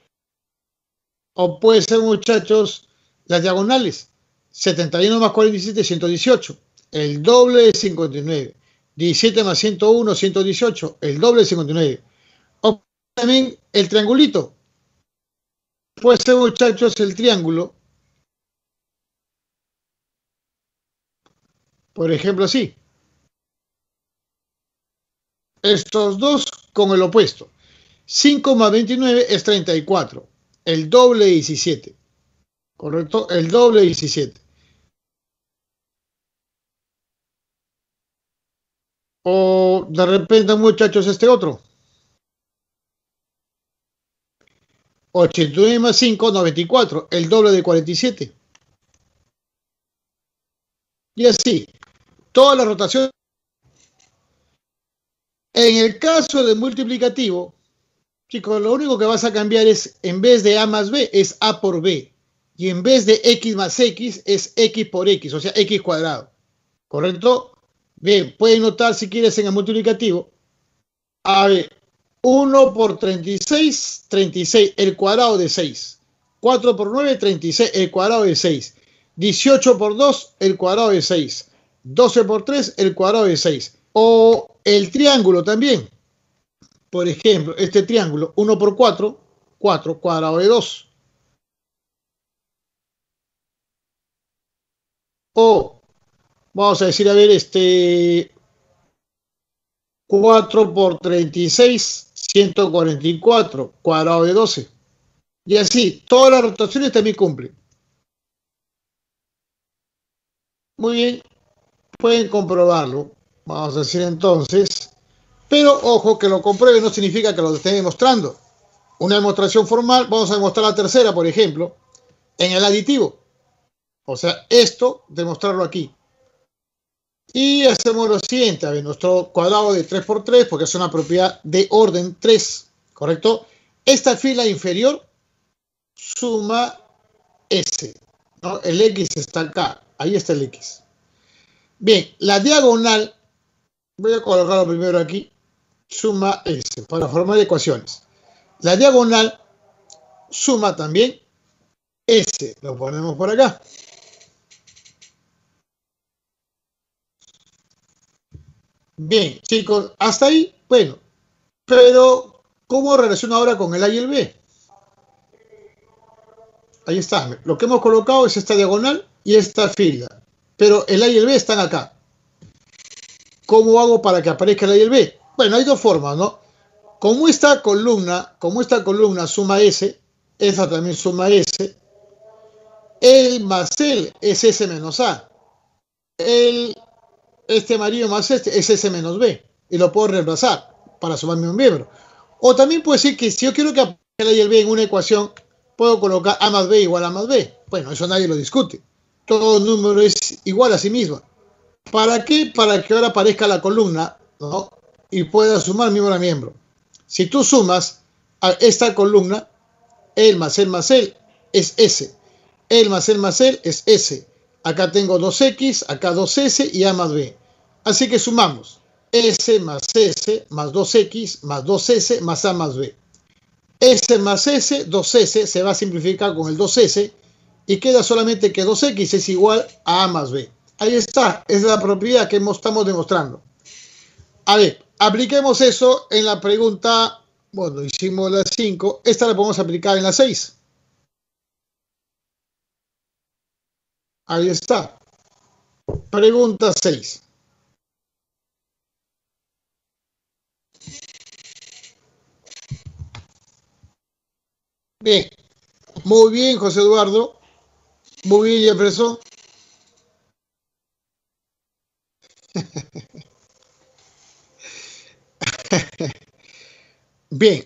O puede ser, muchachos, las diagonales. setenta y uno más cuarenta y siete, ciento dieciocho. El doble de cincuenta y nueve. diecisiete más ciento uno, ciento dieciocho. El doble de cincuenta y nueve. O también el triangulito. Puede ser, muchachos, el triángulo. Por ejemplo, así. Estos dos con el opuesto. cinco más veintinueve es treinta y cuatro. El doble de diecisiete. ¿Correcto? El doble de diecisiete. O de repente, muchachos, este otro. ochenta y nueve más cinco, noventa y cuatro. El doble de cuarenta y siete. Y así. Toda la rotación. En el caso de multiplicativo, chicos, lo único que vas a cambiar es, en vez de A más B, es A por B. Y en vez de X más X, es X por X, o sea, X cuadrado. ¿Correcto? Bien, pueden notar si quieres en el multiplicativo. A ver, uno por treinta y seis, treinta y seis, el cuadrado de seis. cuatro por nueve, treinta y seis, el cuadrado de seis. dieciocho por dos, el cuadrado de seis. doce por tres, el cuadrado de seis. O el triángulo también. Por ejemplo, este triángulo, uno por cuatro, cuatro, cuadrado de dos. O, vamos a decir, a ver, este cuatro por treinta y seis, ciento cuarenta y cuatro, cuadrado de doce. Y así, todas las rotaciones también cumplen. Muy bien, pueden comprobarlo. Vamos a decir entonces. Pero ojo, que lo compruebe no significa que lo esté demostrando. Una demostración formal, vamos a demostrar la tercera, por ejemplo, en el aditivo. O sea, esto, demostrarlo aquí. Y hacemos lo siguiente, a ver, nuestro cuadrado de tres por tres, porque es una propiedad de orden tres, ¿correcto? Esta fila inferior suma S, ¿no? El X está acá, ahí está el X. Bien, la diagonal, voy a colocarlo primero aquí, suma S, para formar ecuaciones. La diagonal suma también S, lo ponemos por acá. Bien, chicos, hasta ahí, bueno, pero ¿cómo relaciona ahora con el A y el B? Ahí está, lo que hemos colocado es esta diagonal y esta fila, pero el A y el B están acá. ¿Cómo hago para que aparezca el A y el B? Bueno, hay dos formas, ¿no? Como esta columna, como esta columna suma S, esa también suma S, el más el es S menos A. El, este amarillo más este es S menos B. Y lo puedo reemplazar para sumarme un miembro. O también puedo decir que si yo quiero que aparezca el A y el B en una ecuación, puedo colocar A más B igual a A más B. Bueno, eso nadie lo discute. Todo número es igual a sí mismo. ¿Para qué? Para que ahora aparezca la columna, ¿no? Y pueda sumar miembro a miembro. Si tú sumas a esta columna, el más el más el es S. El más el más el es S. Acá tengo dos X, acá dos S y A más B. Así que sumamos S más S más dos X más dos S más A más B. S más S, dos S, se va a simplificar con el dos S y queda solamente que dos X es igual a A más B. Ahí está, es la propiedad que estamos demostrando. A ver, apliquemos eso en la pregunta, bueno, hicimos la cinco, esta la podemos aplicar en la seis. Ahí está. Pregunta seis. Bien, muy bien, José Eduardo. Muy bien, Jefferson. Bien.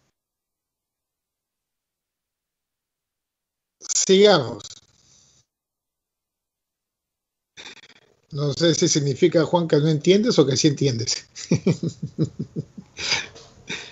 Sigamos. No sé si significa, Juan, que no entiendes o que sí entiendes.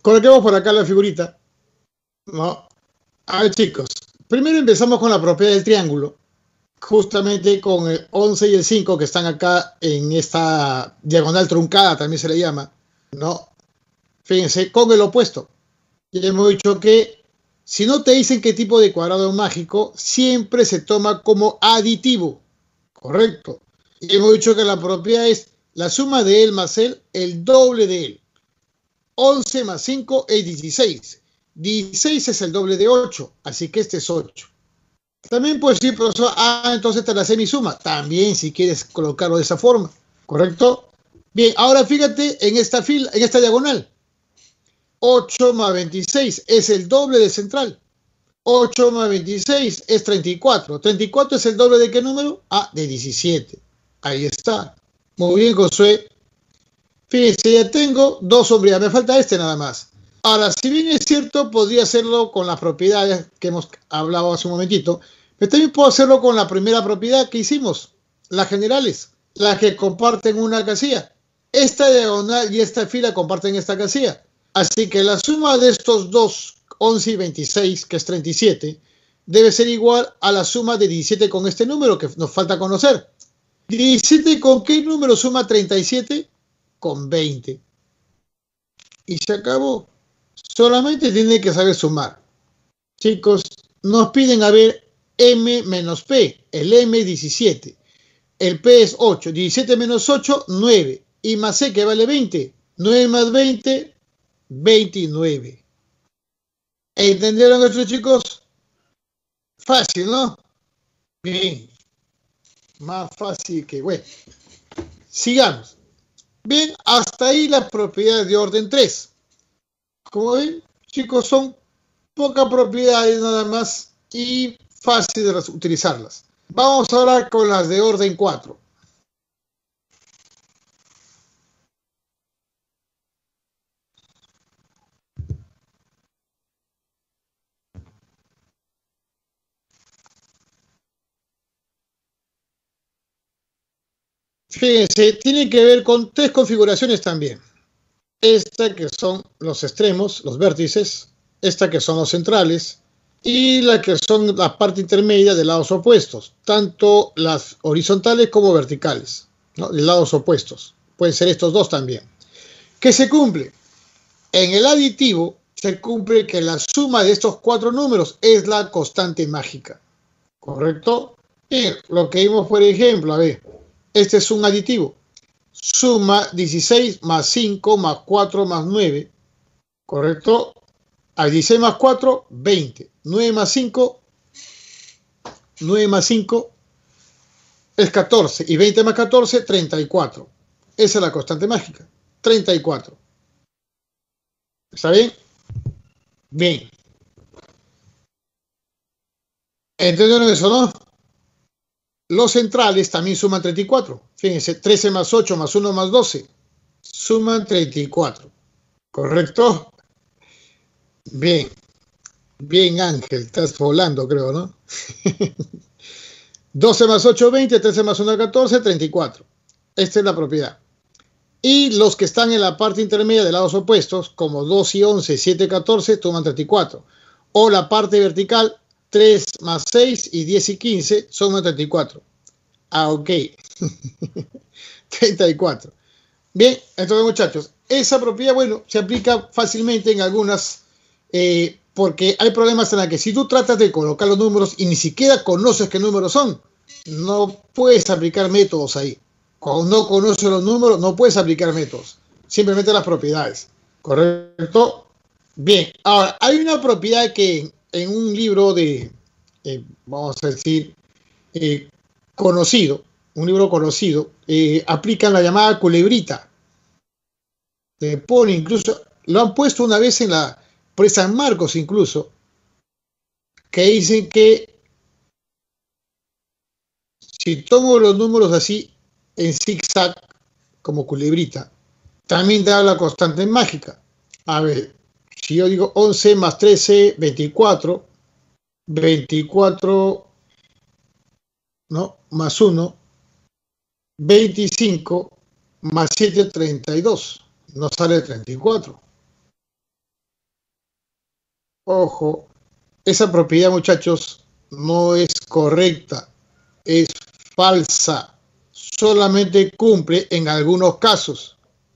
coloquemos por acá la figurita, ¿no? A ver, chicos, primero empezamos con la propiedad del triángulo, justamente con el once y el cinco que están acá en esta diagonal truncada, también se le llama, ¿no? Fíjense, con el opuesto. Ya hemos dicho que si no te dicen qué tipo de cuadrado mágico, siempre se toma como aditivo, ¿correcto? Y hemos dicho que la propiedad es la suma de él más él, el doble de él. once más cinco es dieciséis. dieciséis es el doble de ocho, así que este es ocho. También puedes decir, profesor, ah, entonces te la sé mi suma. También, si quieres colocarlo de esa forma, ¿correcto? Bien, ahora fíjate en esta fila, en esta diagonal. ocho más veintiséis es el doble de central. ocho más veintiséis es treinta y cuatro. ¿treinta y cuatro es el doble de qué número? Ah, de diecisiete. Ahí está. Muy bien, Josué. Fíjense, ya tengo dos sombrías. Me falta este nada más. Ahora, si bien es cierto, podría hacerlo con las propiedades que hemos hablado hace un momentito, pero también puedo hacerlo con la primera propiedad que hicimos, las generales, las que comparten una casilla. Esta diagonal y esta fila comparten esta casilla. Así que la suma de estos dos, once y veintiséis, que es treinta y siete, debe ser igual a la suma de diecisiete con este número que nos falta conocer. ¿diecisiete con qué número suma treinta y siete? Con veinte. Y se acabó. Solamente tiene que saber sumar. Chicos, nos piden a ver m menos p. El m es diecisiete. El p es ocho. diecisiete menos ocho, nueve. Y más c que vale veinte. nueve más veinte, veintinueve. ¿Entendieron esto, chicos? Fácil, ¿no? Bien. Más fácil que, bueno. Sigamos. Bien, hasta ahí las propiedades de orden tres. Como ven, chicos, son pocas propiedades nada más y fácil de utilizarlas. Vamos ahora con las de orden cuatro. Fíjense, tiene que ver con tres configuraciones también. Esta que son los extremos, los vértices, esta que son los centrales y la que son la parte intermedia de lados opuestos, tanto las horizontales como verticales, ¿no? De lados opuestos. Pueden ser estos dos también. ¿Qué se cumple? En el aditivo se cumple que la suma de estos cuatro números es la constante mágica. ¿Correcto? Bien, lo que vimos, por ejemplo, a ver, este es un aditivo. Suma dieciséis más cinco más cuatro más nueve. ¿Correcto? A dieciséis más cuatro, veinte. nueve más cinco, nueve más cinco es catorce. Y veinte más catorce, treinta y cuatro. Esa es la constante mágica. treinta y cuatro. ¿Está bien? Bien. ¿Entendieron eso, no? Los centrales también suman treinta y cuatro. Fíjense, trece más ocho más uno más doce. Suman treinta y cuatro. ¿Correcto? Bien. Bien, Ángel. Estás volando, creo, ¿no? doce más ocho, veinte. trece más uno, catorce. treinta y cuatro. Esta es la propiedad. Y los que están en la parte intermedia de lados opuestos, como dos y once, siete, catorce, suman treinta y cuatro. O la parte vertical, tres más seis y diez y quince suman treinta y cuatro. Ah, ok. treinta y cuatro. Bien, entonces, muchachos, esa propiedad, bueno, se aplica fácilmente en algunas, eh, porque hay problemas en los que si tú tratas de colocar los números y ni siquiera conoces qué números son, no puedes aplicar métodos ahí. Cuando no conoces los números, no puedes aplicar métodos. Simplemente las propiedades. ¿Correcto? Bien. Ahora, hay una propiedad que en un libro de, eh, vamos a decir, eh, conocido, un libro conocido, eh, aplican la llamada culebrita. Le pone incluso, lo han puesto una vez en la, por San Marcos incluso, que dicen que si tomo los números así en zigzag, como culebrita, también da la constante mágica. A ver, si yo digo once más trece, veinticuatro, veinticuatro, ¿no? Más uno, veinticinco, más siete, treinta y dos. No sale treinta y cuatro. ojo, esa propiedad, muchachos, no es correcta, es falsa, solamente cumple en algunos casos.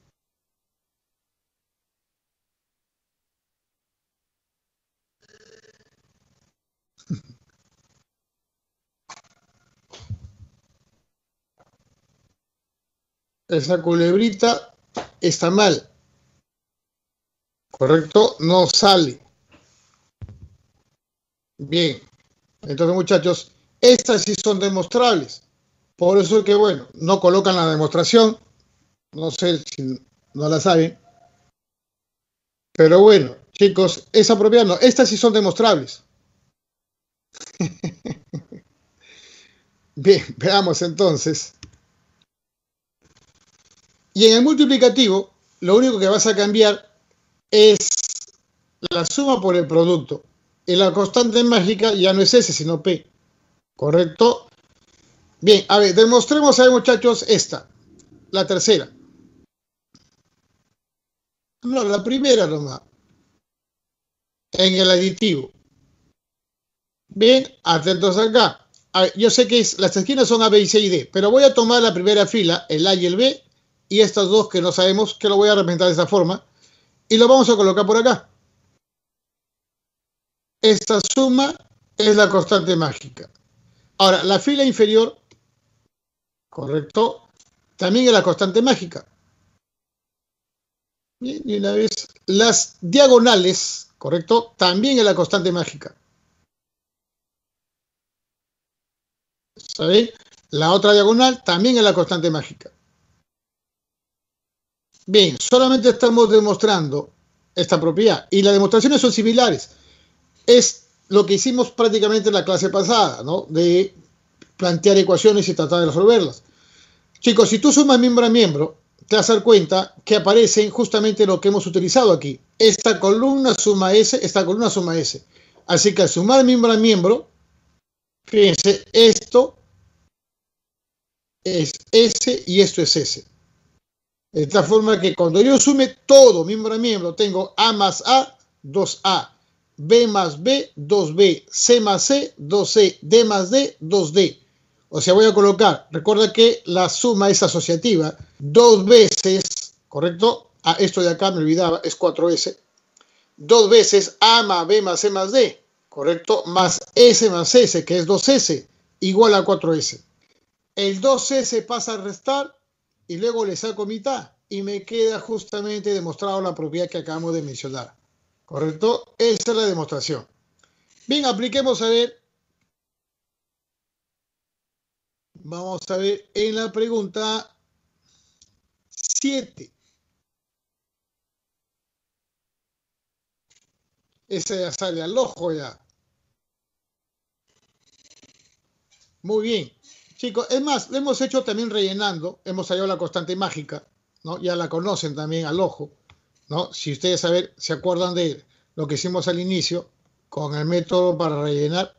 Esa culebrita está mal, ¿correcto? No sale. Bien, entonces, muchachos, estas sí son demostrables. Por eso es que, bueno, no colocan la demostración. No sé si no la saben. Pero bueno, chicos, esa propiedad no. Estas sí son demostrables. Bien, veamos entonces. Y en el multiplicativo, lo único que vas a cambiar es la suma por el producto. Y la constante mágica ya no es S, sino P. ¿Correcto? Bien, a ver, demostremos a ver, muchachos, esta. La tercera. No, la primera nomás. En el aditivo. Bien, atentos acá. A ver, yo sé que es, las esquinas son A, B, C y D, pero voy a tomar la primera fila, el A y el B, y estas dos que no sabemos, que lo voy a representar de esta forma, y lo vamos a colocar por acá. Esta suma es la constante mágica. Ahora, la fila inferior, correcto, también es la constante mágica. Bien, y una vez, las diagonales, correcto, también es la constante mágica. ¿Saben? La otra diagonal también es la constante mágica. Bien, solamente estamos demostrando esta propiedad y las demostraciones son similares. Es lo que hicimos prácticamente en la clase pasada, ¿no? De plantear ecuaciones y tratar de resolverlas. Chicos, si tú sumas miembro a miembro, te vas a dar cuenta que aparecen justamente lo que hemos utilizado aquí. Esta columna suma S, esta columna suma S. Así que al sumar miembro a miembro, fíjense, esto es S y esto es S. De tal forma que cuando yo sume todo miembro a miembro, tengo A más A, dos A. B más B, dos B. C más C, dos C. D más D, dos D. O sea, voy a colocar, recuerda que la suma es asociativa, dos veces, ¿correcto? Ah, esto de acá me olvidaba, es cuatro S. Dos veces A más B más C más D, ¿correcto? Más S más S, que es dos S, igual a cuatro S. El dos S pasa a restar y luego le saco mitad y me queda justamente demostrado la propiedad que acabamos de mencionar. ¿Correcto? Esa es la demostración. Bien, apliquemos a ver. Vamos a ver en la pregunta siete. Esa ya sale al ojo ya. Muy bien. Chicos, es más, lo hemos hecho también rellenando. Hemos hallado la constante mágica, ¿no? Ya la conocen también al ojo, ¿no? Si ustedes a ver, se acuerdan de lo que hicimos al inicio con el método para rellenar.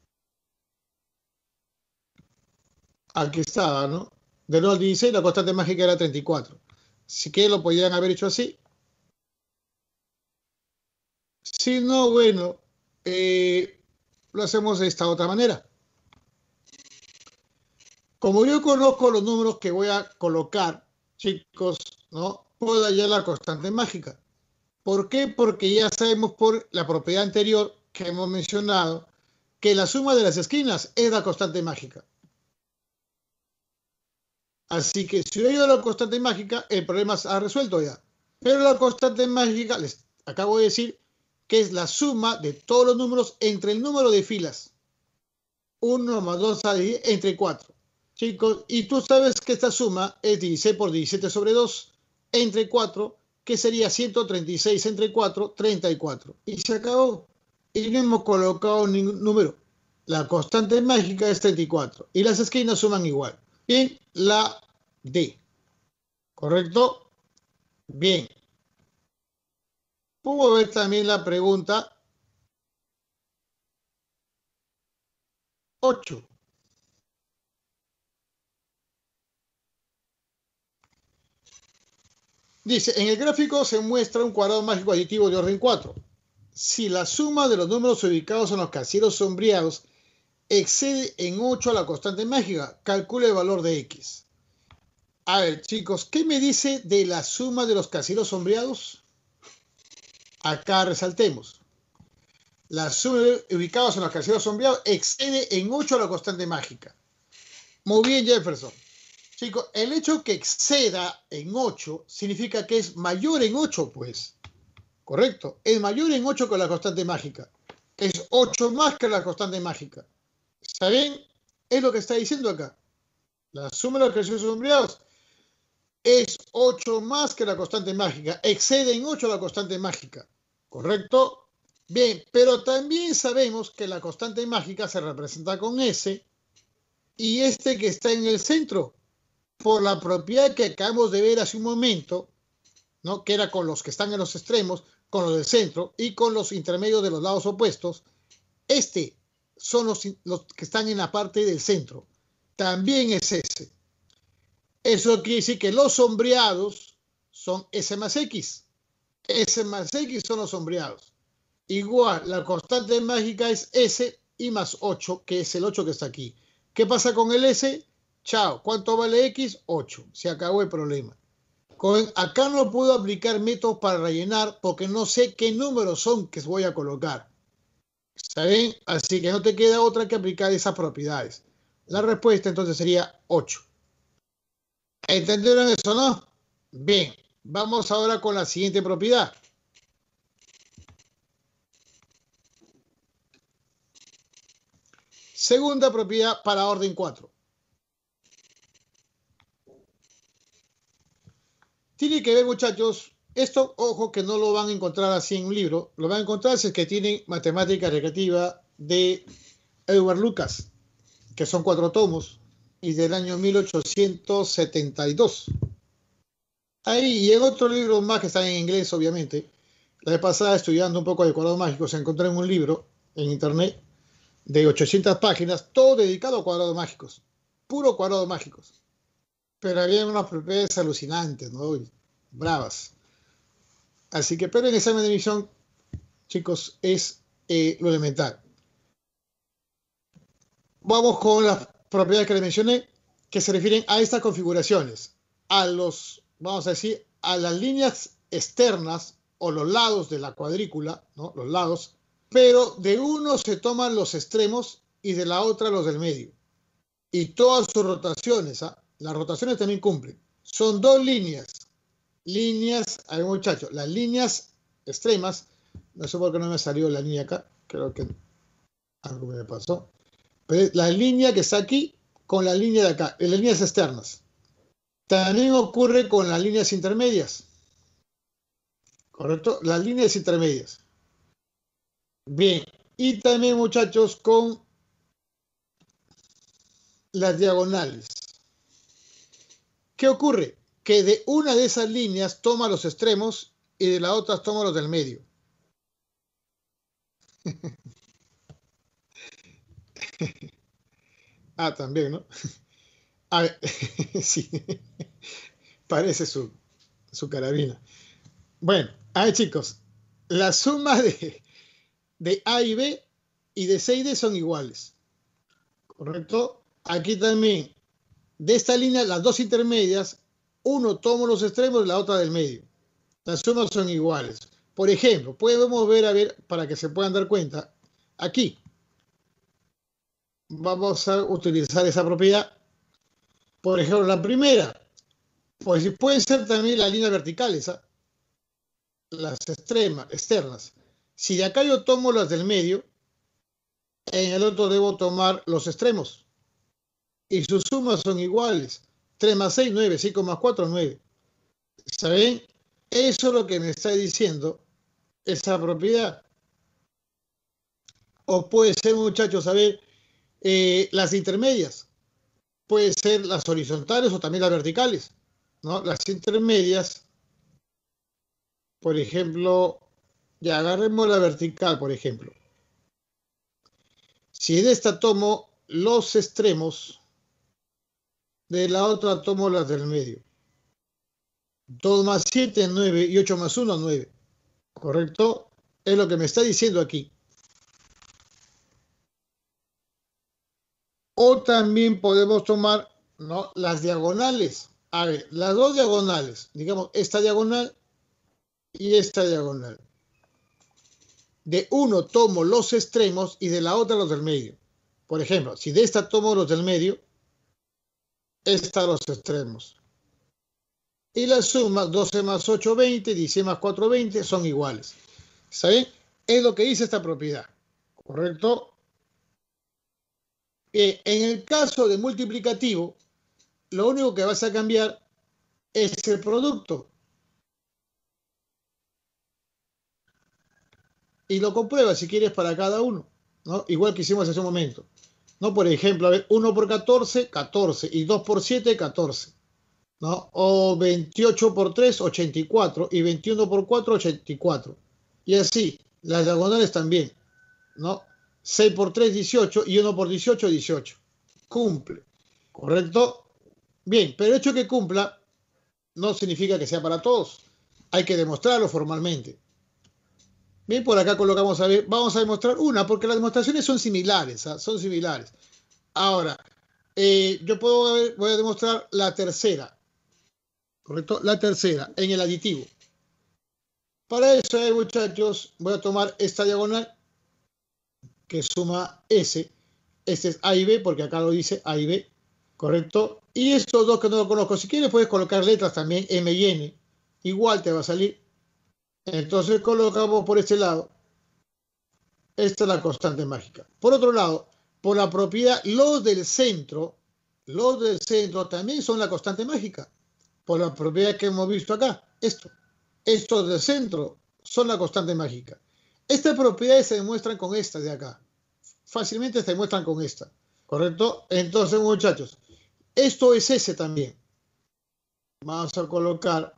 Aquí estaba, ¿no? De nuevo al dieciséis, la constante mágica era treinta y cuatro. Si que lo podrían haber hecho así. Si no, bueno, eh, lo hacemos de esta otra manera. Como yo conozco los números que voy a colocar, chicos, ¿no? Puedo hallar la constante mágica. ¿Por qué? Porque ya sabemos por la propiedad anterior que hemos mencionado que la suma de las esquinas es la constante mágica. Así que si yo hallo la constante mágica, el problema se ha resuelto ya. Pero la constante mágica, les acabo de decir, que es la suma de todos los números entre el número de filas. uno más dos entre cuatro. Chicos, y tú sabes que esta suma es dieciséis por diecisiete sobre dos entre cuatro, que sería ciento treinta y seis entre cuatro, treinta y cuatro. Y se acabó. Y no hemos colocado ningún número. La constante mágica es treinta y cuatro. Y las esquinas suman igual. Bien, la D. ¿Correcto? Bien. Puedo ver también la pregunta ocho. Dice, en el gráfico se muestra un cuadrado mágico aditivo de orden cuatro. si la suma de los números ubicados en los casilleros sombreados excede en ocho a la constante mágica, calcule el valor de X. A ver, chicos, ¿qué me dice de la suma de los casilleros sombreados? Acá resaltemos. La suma ubicados en los casilleros sombreados excede en ocho a la constante mágica. Muy bien, Jefferson. Chicos, el hecho que exceda en ocho significa que es mayor en ocho, pues. Correcto. Es mayor en ocho que la constante mágica. Es ocho más que la constante mágica. ¿Está bien? Es lo que está diciendo acá. La suma de los casilleros sombreados es ocho más que la constante mágica. Excede en ocho la constante mágica. ¿Correcto? Bien, pero también sabemos que la constante mágica se representa con S y este que está en el centro, por la propiedad que acabamos de ver hace un momento, ¿no? Que era con los que están en los extremos, con los del centro y con los intermedios de los lados opuestos. Este son los, los que están en la parte del centro. También es S. Eso quiere decir que los sombreados son S más X. S más X son los sombreados. Igual, la constante mágica es S y más ocho, que es el ocho que está aquí. ¿Qué pasa con el S? Chao. ¿Cuánto vale X? ocho. Se acabó el problema. Con, acá no puedo aplicar métodos para rellenar porque no sé qué números son que voy a colocar. ¿Está bien? Así que no te queda otra que aplicar esas propiedades. La respuesta entonces sería ocho. ¿Entendieron eso, no? Bien. Vamos ahora con la siguiente propiedad. Segunda propiedad para orden cuatro. Tiene que ver, muchachos, esto, ojo, que no lo van a encontrar así en un libro, lo van a encontrar si es que tienen matemática recreativa de Edward Lucas, que son cuatro tomos, y del año mil ochocientos setenta y dos. Ahí, y en otro libro más que está en inglés, obviamente, la vez pasada estudiando un poco de cuadrados mágicos, encontré en un libro en internet de ochocientas páginas, todo dedicado a cuadrados mágicos, puro cuadrados mágicos. Pero había unas propiedades alucinantes, ¿no? Bravas. Así que, pero en examen de admisión, chicos, es eh, lo elemental. Vamos con las propiedades que les mencioné, que se refieren a estas configuraciones, a los, vamos a decir, a las líneas externas o los lados de la cuadrícula, ¿no? Los lados, pero de uno se toman los extremos y de la otra los del medio. Y todas sus rotaciones, ¿ah? Las rotaciones también cumplen. Son dos líneas. Líneas, a ver, muchachos, las líneas extremas, no sé por qué no me salió la línea acá, creo que algo me pasó. Pero la línea que está aquí con la línea de acá, las líneas externas. También ocurre con las líneas intermedias. ¿Correcto? Las líneas intermedias. Bien. Y también, muchachos, con las diagonales. ¿Qué ocurre? Que de una de esas líneas toma los extremos y de la otra toma los del medio. Ah, también, ¿no? A ver, sí, parece su, su carabina. Bueno, a ver, chicos, la suma de, de A y B y de C y D son iguales. ¿Correcto? Aquí también, de esta línea, las dos intermedias, uno toma los extremos y la otra del medio. Las sumas son iguales. Por ejemplo, podemos ver, a ver, para que se puedan dar cuenta, aquí. Vamos a utilizar esa propiedad. Por ejemplo, la primera, pues pueden ser también las líneas verticales, ¿eh? Las extremas, externas. Si de acá yo tomo las del medio, en el otro debo tomar los extremos. Y sus sumas son iguales. tres más seis, nueve. cinco más cuatro, nueve. ¿Saben? Eso es lo que me está diciendo esa propiedad. O puede ser, muchachos, a ver, eh, las intermedias. Puede ser las horizontales o también las verticales, ¿no? Las intermedias, por ejemplo, ya agarremos la vertical, por ejemplo. Si de esta tomo los extremos, de la otra tomo las del medio. dos más siete, nueve, y ocho más uno, nueve. ¿Correcto? Es lo que me está diciendo aquí. O también podemos tomar, ¿no?, las diagonales. A ver, las dos diagonales, digamos, esta diagonal y esta diagonal. De uno tomo los extremos y de la otra los del medio. Por ejemplo, si de esta tomo los del medio, esta los extremos. Y la suma, doce más ocho, veinte, dieciséis más cuatro, veinte, son iguales. ¿Saben? Es lo que dice esta propiedad. ¿Correcto? Eh, en el caso de multiplicativo, lo único que vas a cambiar es el producto. Y lo compruebas si quieres para cada uno, ¿no? Igual que hicimos hace un momento. ¿No? Por ejemplo, a ver, uno por catorce, catorce. Y dos por siete, catorce. ¿No? O veintiocho por tres, ochenta y cuatro. Y veintiuno por cuatro, ochenta y cuatro. Y así, las diagonales también, ¿no? seis por tres, dieciocho. Y uno por dieciocho, dieciocho. Cumple. ¿Correcto? Bien, pero el hecho que cumpla no significa que sea para todos. Hay que demostrarlo formalmente. Bien, por acá colocamos, a ver, vamos a demostrar una, porque las demostraciones son similares, ¿eh? Son similares. Ahora, eh, yo puedo, ver, voy a demostrar la tercera, ¿correcto? La tercera, en el aditivo. Para eso, eh, muchachos, voy a tomar esta diagonal, que suma S. Este es A y B, porque acá lo dice A y B, ¿correcto? Y estos dos que no lo conozco, si quieres puedes colocar letras también, M y N, igual te va a salir. Entonces colocamos por este lado. Esta es la constante mágica. Por otro lado, por la propiedad, los del centro, los del centro también son la constante mágica. Por la propiedad que hemos visto acá, esto. Estos del centro son la constante mágica. Estas propiedades se demuestran con esta de acá. Fácilmente se demuestran con esta. ¿Correcto? Entonces, muchachos, esto es S también. Vamos a colocar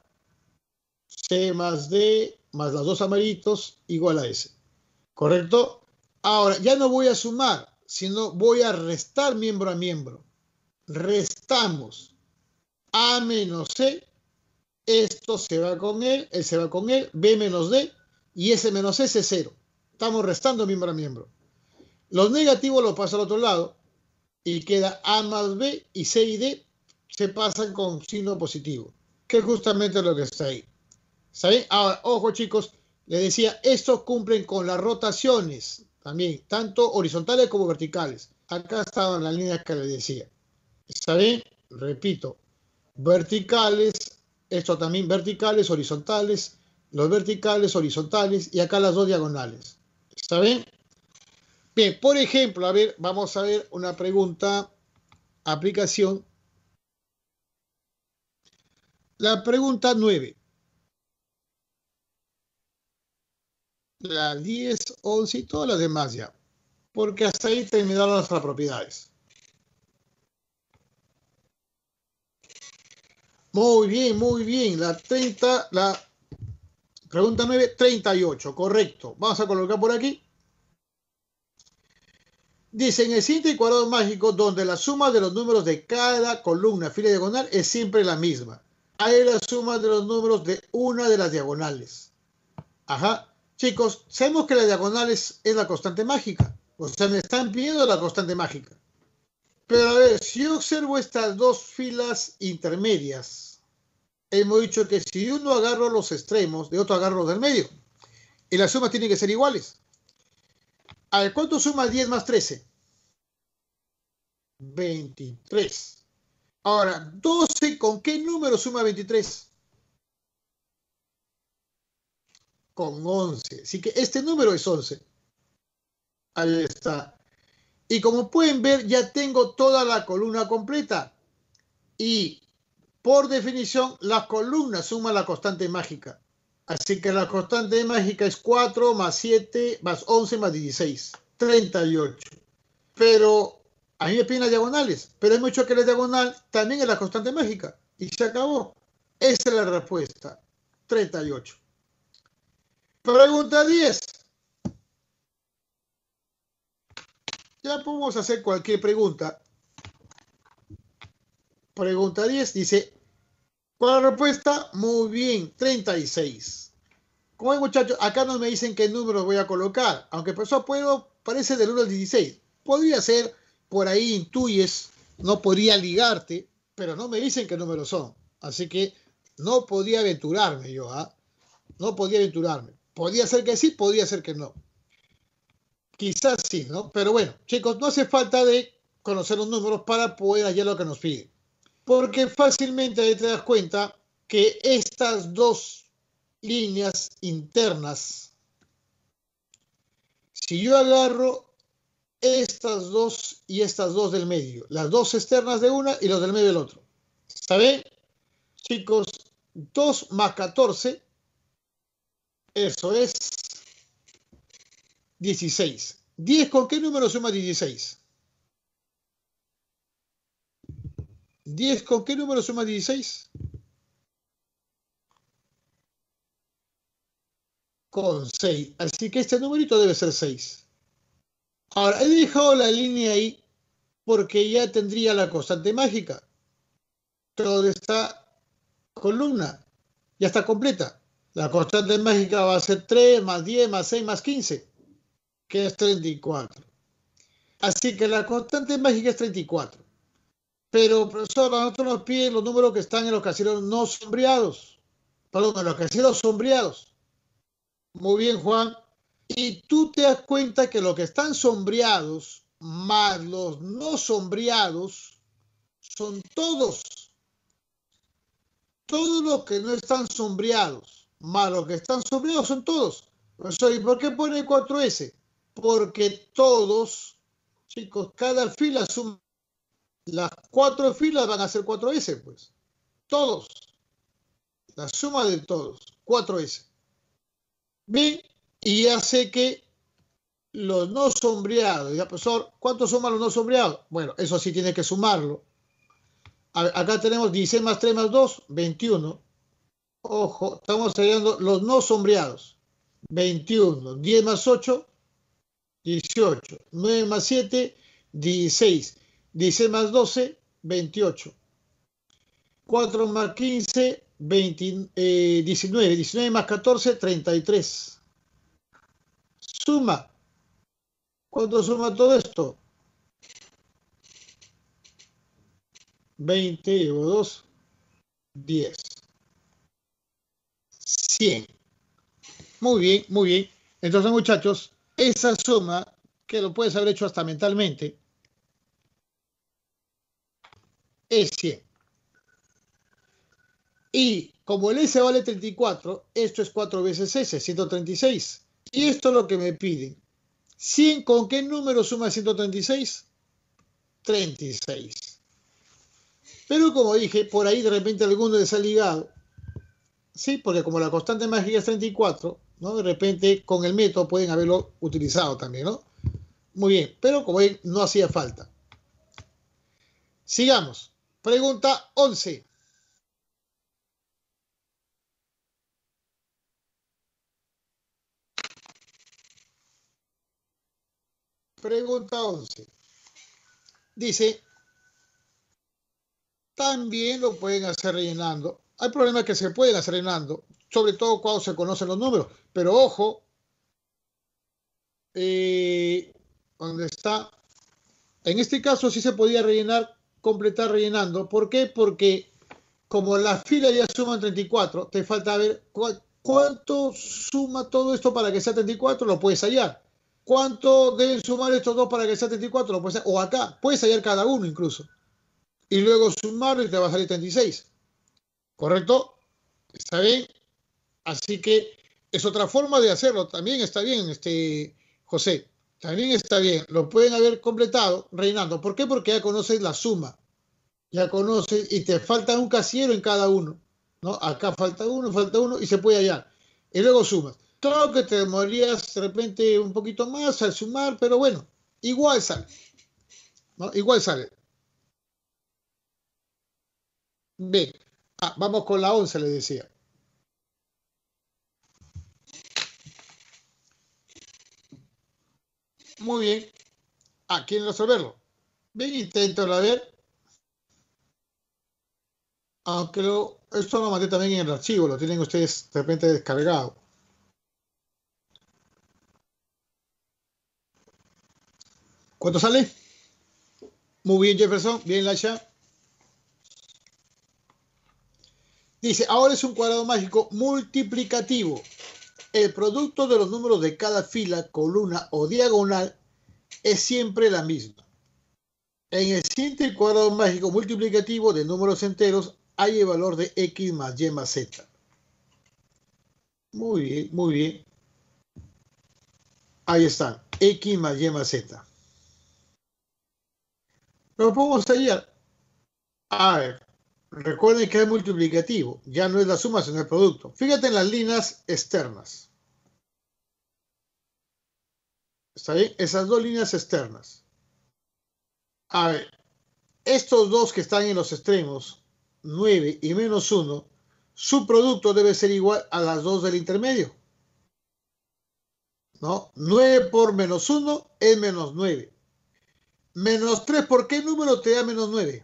C más D más los dos amarillitos igual a S. ¿Correcto? Ahora, ya no voy a sumar, sino voy a restar miembro a miembro. Restamos A menos C. Esto se va con él, él se va con él, B menos D, y S menos S es cero. Estamos restando miembro a miembro. Los negativos los paso al otro lado, y queda A más B, y C y D se pasan con signo positivo, que es justamente lo que está ahí. ¿Saben? Ahora, ojo chicos, les decía, estos cumplen con las rotaciones también, tanto horizontales como verticales. Acá estaban las líneas que les decía. ¿Saben? Repito, verticales, esto también verticales, horizontales, los verticales, horizontales, y acá las dos diagonales. ¿Saben? Bien, por ejemplo, a ver, vamos a ver una pregunta, aplicación. La pregunta nueve. La diez, once y todas las demás ya. Porque hasta ahí terminaron nuestras propiedades. Muy bien, muy bien. La treinta, la pregunta nueve, treinta y ocho, correcto. Vamos a colocar por aquí. Dice, en el siguiente cuadrado mágico, donde la suma de los números de cada columna, fila y diagonal es siempre la misma. Hay la suma de los números de una de las diagonales. Ajá. Chicos, sabemos que la diagonal es, es la constante mágica. O sea, me están pidiendo la constante mágica. Pero a ver, si yo observo estas dos filas intermedias, hemos dicho que si uno agarro los extremos, de otro agarro los del medio. Y las sumas tienen que ser iguales. A ver, ¿cuánto suma diez más trece? veintitrés. Ahora, doce, ¿con qué número suma veintitrés? Con once. Así que este número es once. Ahí está. Y como pueden ver, ya tengo toda la columna completa. Y por definición, las columnas suman la constante mágica. Así que la constante mágica es cuatro más siete más once más dieciséis. treinta y ocho. Pero a mí me piden las diagonales. Pero hemos dicho que la diagonal también es la constante mágica. Y se acabó. Esa es la respuesta. treinta y ocho. Pregunta diez. Ya podemos hacer cualquier pregunta. Pregunta diez dice, ¿cuál es la respuesta? Muy bien, treinta y seis. Como ven, muchachos, acá no me dicen qué números voy a colocar, aunque por eso puedo, parece del uno al dieciséis. Podría ser, por ahí intuyes, no podría ligarte, pero no me dicen qué números son. Así que no podía aventurarme yo, ¿ah? No podía aventurarme. Podía ser que sí, podía ser que no. Quizás sí, ¿no? Pero bueno, chicos, no hace falta de conocer los números para poder hallar lo que nos piden. Porque fácilmente ahí te das cuenta que estas dos líneas internas, si yo agarro estas dos y estas dos del medio, las dos externas de una y los del medio del otro, ¿saben? Chicos, dos más catorce, eso es dieciséis. diez, ¿con qué número suma dieciséis? diez, ¿con qué número suma dieciséis? Con seis. Así que este numerito debe ser seis. Ahora, he dejado la línea ahí porque ya tendría la constante mágica. Toda esta columna ya está completa. La constante mágica va a ser tres más diez más seis más quince, que es treinta y cuatro. Así que la constante mágica es treinta y cuatro. Pero, profesor, a nosotros nos piden los números que están en los caseros no sombreados. Perdón, en los caseros sombreados. Muy bien, Juan. Y tú te das cuenta que los que están sombreados más los no sombreados son todos. Todos los que no están sombreados más los que están sombreados son todos. ¿Y por qué pone cuatro ese? Porque todos, chicos, cada fila suma. Las cuatro filas van a ser cuatro ese, pues. Todos. La suma de todos. cuatro ese. Bien, y ya sé que los no sombreados, ya profesor, ¿cuánto suman los no sombreados? Bueno, eso sí tiene que sumarlo. A, acá tenemos dieciséis más tres más dos, veintiuno. Ojo, estamos hallando los no sombreados. veintiuno. diez más ocho, dieciocho. nueve más siete, dieciséis. dieciséis más doce, veintiocho. cuatro más quince, veinte, eh, diecinueve. diecinueve más catorce, treinta y tres. Suma. ¿Cuánto suma todo esto? veinte llevo dos, diez. cien. Muy bien, muy bien. Entonces, muchachos, esa suma, que lo puedes haber hecho hasta mentalmente, es cien. Y como el S vale treinta y cuatro, esto es cuatro veces S, ciento treinta y seis. Y esto es lo que me piden. cien, ¿con qué número suma ciento treinta y seis? treinta y seis. Pero como dije, por ahí de repente alguno les ha ligado. Sí, porque como la constante mágica es treinta y cuatro, ¿no? De repente con el método pueden haberlo utilizado también, ¿no? Muy bien, pero como ven, no hacía falta. Sigamos. Pregunta once. Pregunta once. Dice, también lo pueden hacer rellenando. Hay problemas que se pueden hacer rellenando, sobre todo cuando se conocen los números. Pero ojo, eh, ¿dónde está? En este caso sí se podía rellenar, completar rellenando. ¿Por qué? Porque como las filas ya suman treinta y cuatro, te falta ver cu cuánto suma todo esto para que sea treinta y cuatro, lo puedes hallar. ¿Cuánto deben sumar estos dos para que sea treinta y cuatro? Lo puedes hallar. O acá, puedes hallar cada uno incluso. Y luego sumarlo y te va a salir treinta y seis. ¿Correcto? ¿Está bien? Así que es otra forma de hacerlo. También está bien, este, José. También está bien. Lo pueden haber completado rellenando. ¿Por qué? Porque ya conoces la suma. Ya conoces y te falta un casillero en cada uno. ¿No? Acá falta uno, falta uno y se puede hallar. Y luego sumas. Claro que te demorarías de repente un poquito más al sumar, pero bueno, igual sale. ¿No? Igual sale. Bien. Ah, vamos con la once, le decía. Muy bien. Ah, ¿quieren resolverlo? Bien, intento a ver. Aunque lo, esto lo mandé también en el archivo, lo tienen ustedes de repente descargado. ¿Cuánto sale? Muy bien, Jefferson. Bien, Lasha. Dice, ahora es un cuadrado mágico multiplicativo. El producto de los números de cada fila, columna o diagonal es siempre la misma. En el siguiente cuadrado mágico multiplicativo de números enteros hay el valor de x más y más z. Muy bien, muy bien. Ahí está, x más y más z. Lo podemos hallar. A ver, recuerden que es multiplicativo, ya no es la suma, sino el producto. Fíjate en las líneas externas. ¿Está bien? Esas dos líneas externas. A ver, estos dos que están en los extremos, nueve y menos uno, su producto debe ser igual a las dos del intermedio. ¿No? nueve por menos uno es menos nueve. Menos tres, ¿por qué número te da menos nueve?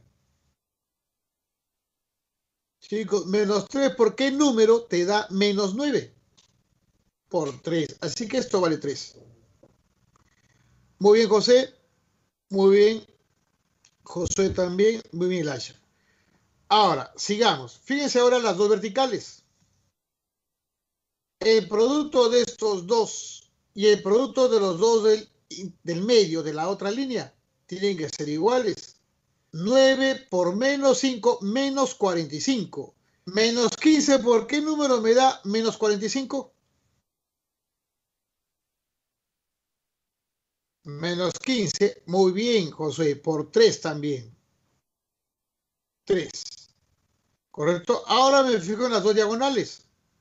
Chicos, menos tres, ¿por qué número te da menos nueve? Por tres. Así que esto vale tres. Muy bien, José. Muy bien. José también. Muy bien, Lasha. Ahora, sigamos. Fíjense ahora las dos verticales. El producto de estos dos y el producto de los dos del, del medio de la otra línea tienen que ser iguales. nueve por menos cinco, menos cuarenta y cinco. Menos quince, ¿por qué número me da menos cuarenta y cinco? Menos quince, muy bien, José, por tres también. tres. ¿Correcto? Ahora me fijo en las dos diagonales.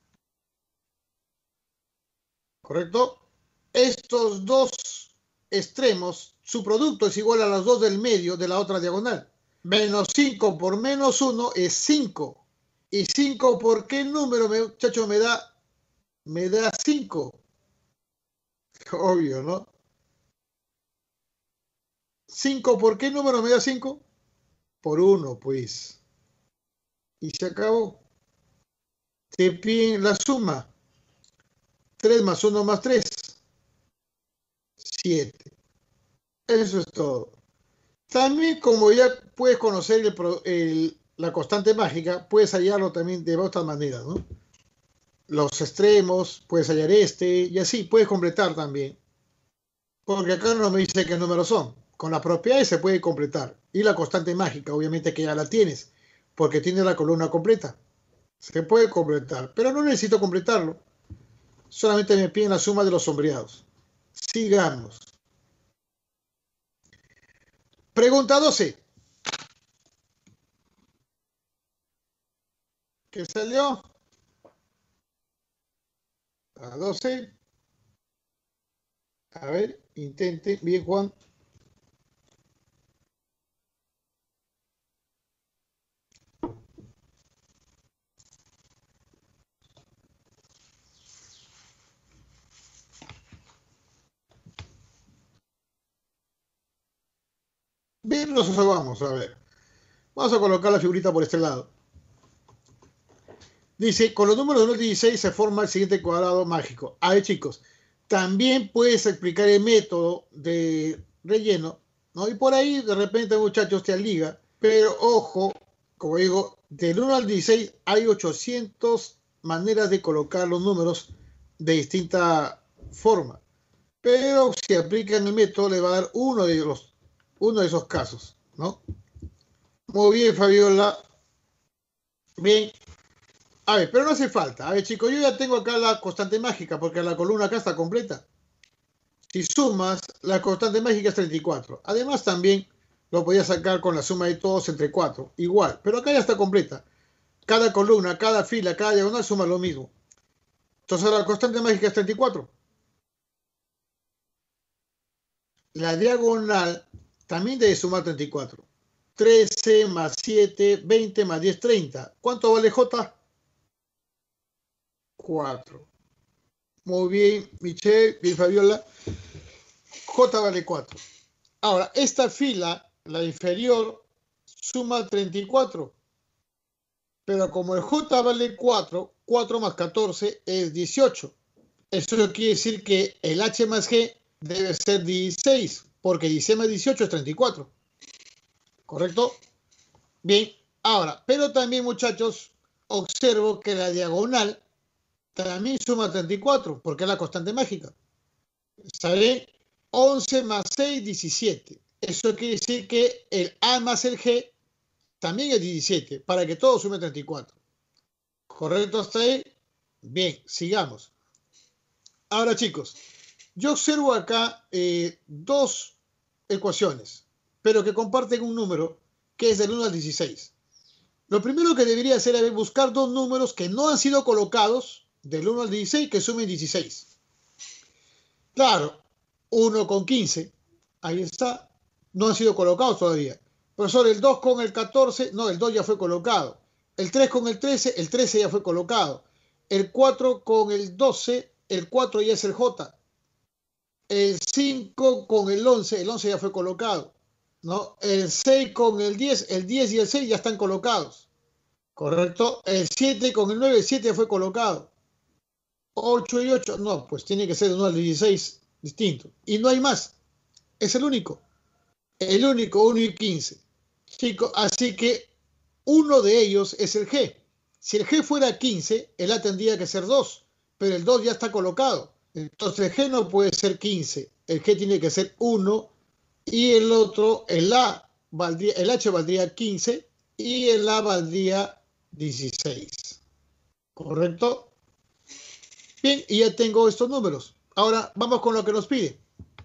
¿Correcto? Estos dos extremos, su producto es igual a las dos del medio de la otra diagonal. Menos cinco por menos uno es cinco. Y cinco, ¿por qué número, muchacho, me da? Me da cinco. Obvio, ¿no? cinco, ¿por qué número me da cinco? Por uno, pues. Y se acabó. Te piden la suma. tres más uno más tres. siete. Eso es todo. También, como ya puedes conocer el, el, la constante mágica, puedes hallarlo también de otras maneras, ¿no? Los extremos, puedes hallar este, y así puedes completar también. Porque acá no me dice qué números son. Con las propiedades se puede completar. Y la constante mágica, obviamente que ya la tienes, porque tiene la columna completa. Se puede completar, pero no necesito completarlo. Solamente me piden la suma de los sombreados. Sigamos. Pregunta doce. ¿Qué salió? A doce. A ver, intente. Bien, Juan. Bien, nos observamos. A ver. Vamos a colocar la figurita por este lado. Dice, con los números de uno al dieciséis se forma el siguiente cuadrado mágico. A ver, chicos, también puedes explicar el método de relleno, ¿no? Y por ahí, de repente, muchachos, te liga. Pero, ojo, como digo, del uno al dieciséis hay ochocientas maneras de colocar los números de distinta forma. Pero si aplican el método, le va a dar uno de, los, uno de esos casos, ¿no? Muy bien, Fabiola. Bien. A ver, pero no hace falta. A ver, chicos, yo ya tengo acá la constante mágica, porque la columna acá está completa. Si sumas, la constante mágica es treinta y cuatro. Además, también lo podía sacar con la suma de todos entre cuatro. Igual, pero acá ya está completa. Cada columna, cada fila, cada diagonal suma lo mismo. Entonces la constante mágica es treinta y cuatro. La diagonal también debe sumar treinta y cuatro. trece más siete, veinte más diez, treinta. ¿Cuánto vale J? cuatro. Muy bien, Michelle, bien, Fabiola. J vale cuatro. Ahora, esta fila, la inferior, suma treinta y cuatro. Pero como el J vale cuatro, cuatro más catorce es dieciocho. Eso quiere decir que el H más G debe ser dieciséis. porque dieciséis más dieciocho es treinta y cuatro. ¿Correcto? Bien, ahora, pero también, muchachos, observo que la diagonal también suma treinta y cuatro, porque es la constante mágica. ¿Saben? once más seis, diecisiete. Eso quiere decir que el A más el G también es diecisiete, para que todo sume treinta y cuatro. ¿Correcto hasta ahí? Bien, sigamos. Ahora, chicos, yo observo acá eh, dos ecuaciones, pero que comparten un número que es del uno al dieciséis. Lo primero que debería hacer es buscar dos números que no han sido colocados del uno al dieciséis que sumen dieciséis. Claro, uno con quince, ahí está, no han sido colocados todavía. Profesor, el dos con el catorce, no, el dos ya fue colocado. El tres con el trece, el trece ya fue colocado. El cuatro con el doce, el cuatro ya es el J. El cinco con el once, el once ya fue colocado. ¿No? El seis con el diez, el diez y el seis ya están colocados. ¿Correcto? El siete con el nueve, el siete ya fue colocado. ocho y ocho, no, pues tiene que ser de uno al dieciséis distinto. Y no hay más. Es el único. El único, uno y quince. Chicos, así que uno de ellos es el G. Si el G fuera quince, el A tendría que ser dos, pero el dos ya está colocado. Entonces el G no puede ser quince, el G tiene que ser uno y el otro, el A, valdría, el H valdría quince y el A valdría dieciséis. ¿Correcto? Bien, y ya tengo estos números. Ahora vamos con lo que nos pide.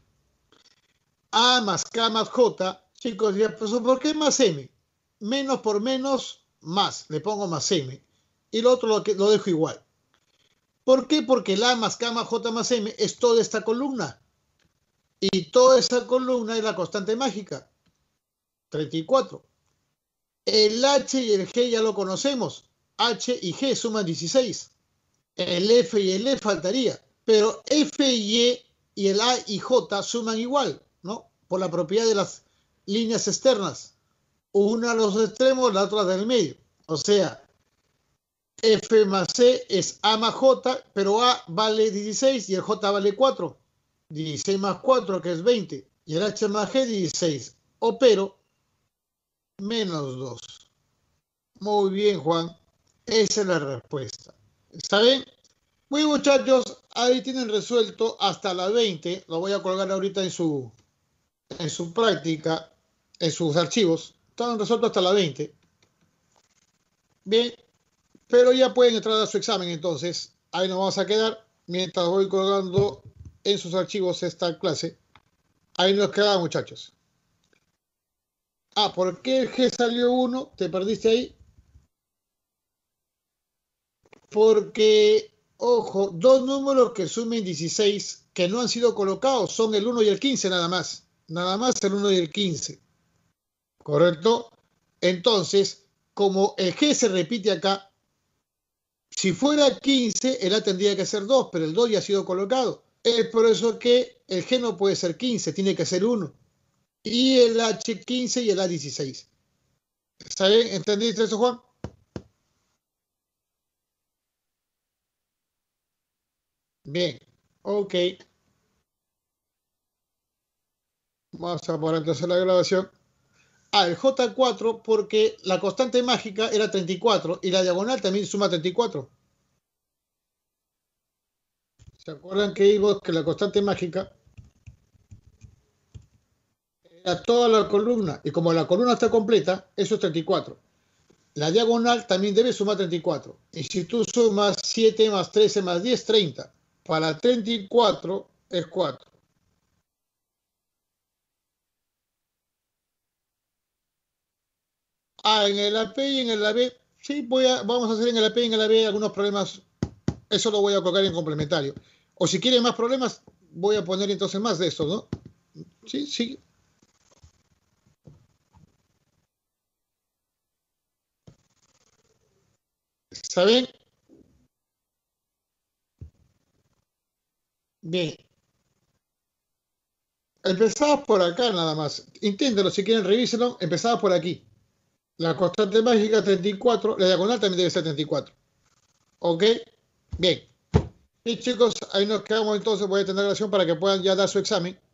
A más K más J. Chicos, ya, pues, ¿por qué más M? Menos por menos, más. Le pongo más M. Y lo otro lo, que, lo dejo igual. ¿Por qué? Porque el A más K más J más M es toda esta columna. Y toda esa columna es la constante mágica. treinta y cuatro. El H y el G ya lo conocemos. H y G suman dieciséis. El F y el E faltaría. Pero F y E y el A y J suman igual, ¿no? Por la propiedad de las líneas externas. Una a los extremos, la otra del medio. O sea, F más C es A más J, pero A vale dieciséis y el J vale cuatro. dieciséis más cuatro, que es veinte. Y el H más G, dieciséis. O pero, menos dos. Muy bien, Juan. Esa es la respuesta. ¿Está bien? Muy bien, muchachos. Ahí tienen resuelto hasta la veinte. Lo voy a colgar ahorita en su, en su práctica, en sus archivos. Están resueltos hasta la veinte. Bien. Pero ya pueden entrar a su examen, entonces. Ahí nos vamos a quedar mientras voy colgando en sus archivos esta clase. Ahí nos quedamos, muchachos. Ah, ¿por qué el G salió uno? ¿Te perdiste ahí? Porque, ojo, dos números que sumen dieciséis que no han sido colocados son el uno y el quince nada más. Nada más el uno y el quince. ¿Correcto? Entonces, como el G se repite acá, si fuera quince, el A tendría que ser dos, pero el dos ya ha sido colocado. Es por eso que el G no puede ser quince, tiene que ser uno. Y el H quince y el A dieciséis. ¿Está bien? ¿Entendiste eso, Juan? Bien. Ok. Vamos a poner entonces la grabación. Ah, el J cuatro porque la constante mágica era treinta y cuatro y la diagonal también suma treinta y cuatro. ¿Se acuerdan que vimos que la constante mágica era toda la columna? Y como la columna está completa, eso es treinta y cuatro. La diagonal también debe sumar treinta y cuatro. Y si tú sumas siete más trece más diez, treinta. Para treinta y cuatro es cuatro. Ah, en el A P y en el A B. Sí, voy a, vamos a hacer en el A P y en el A B algunos problemas. Eso lo voy a colocar en complementario. O si quieren más problemas, voy a poner entonces más de esto, ¿no? Sí, sí. ¿Saben? Bien. Empezaba por acá nada más. Inténtelo, si quieren, revísenlo. Empezaba por aquí. La constante mágica treinta y cuatro. La diagonal también debe ser treinta y cuatro. ¿Ok? Bien. Y chicos, ahí nos quedamos entonces. Voy a tener la grabación para que puedan ya dar su examen.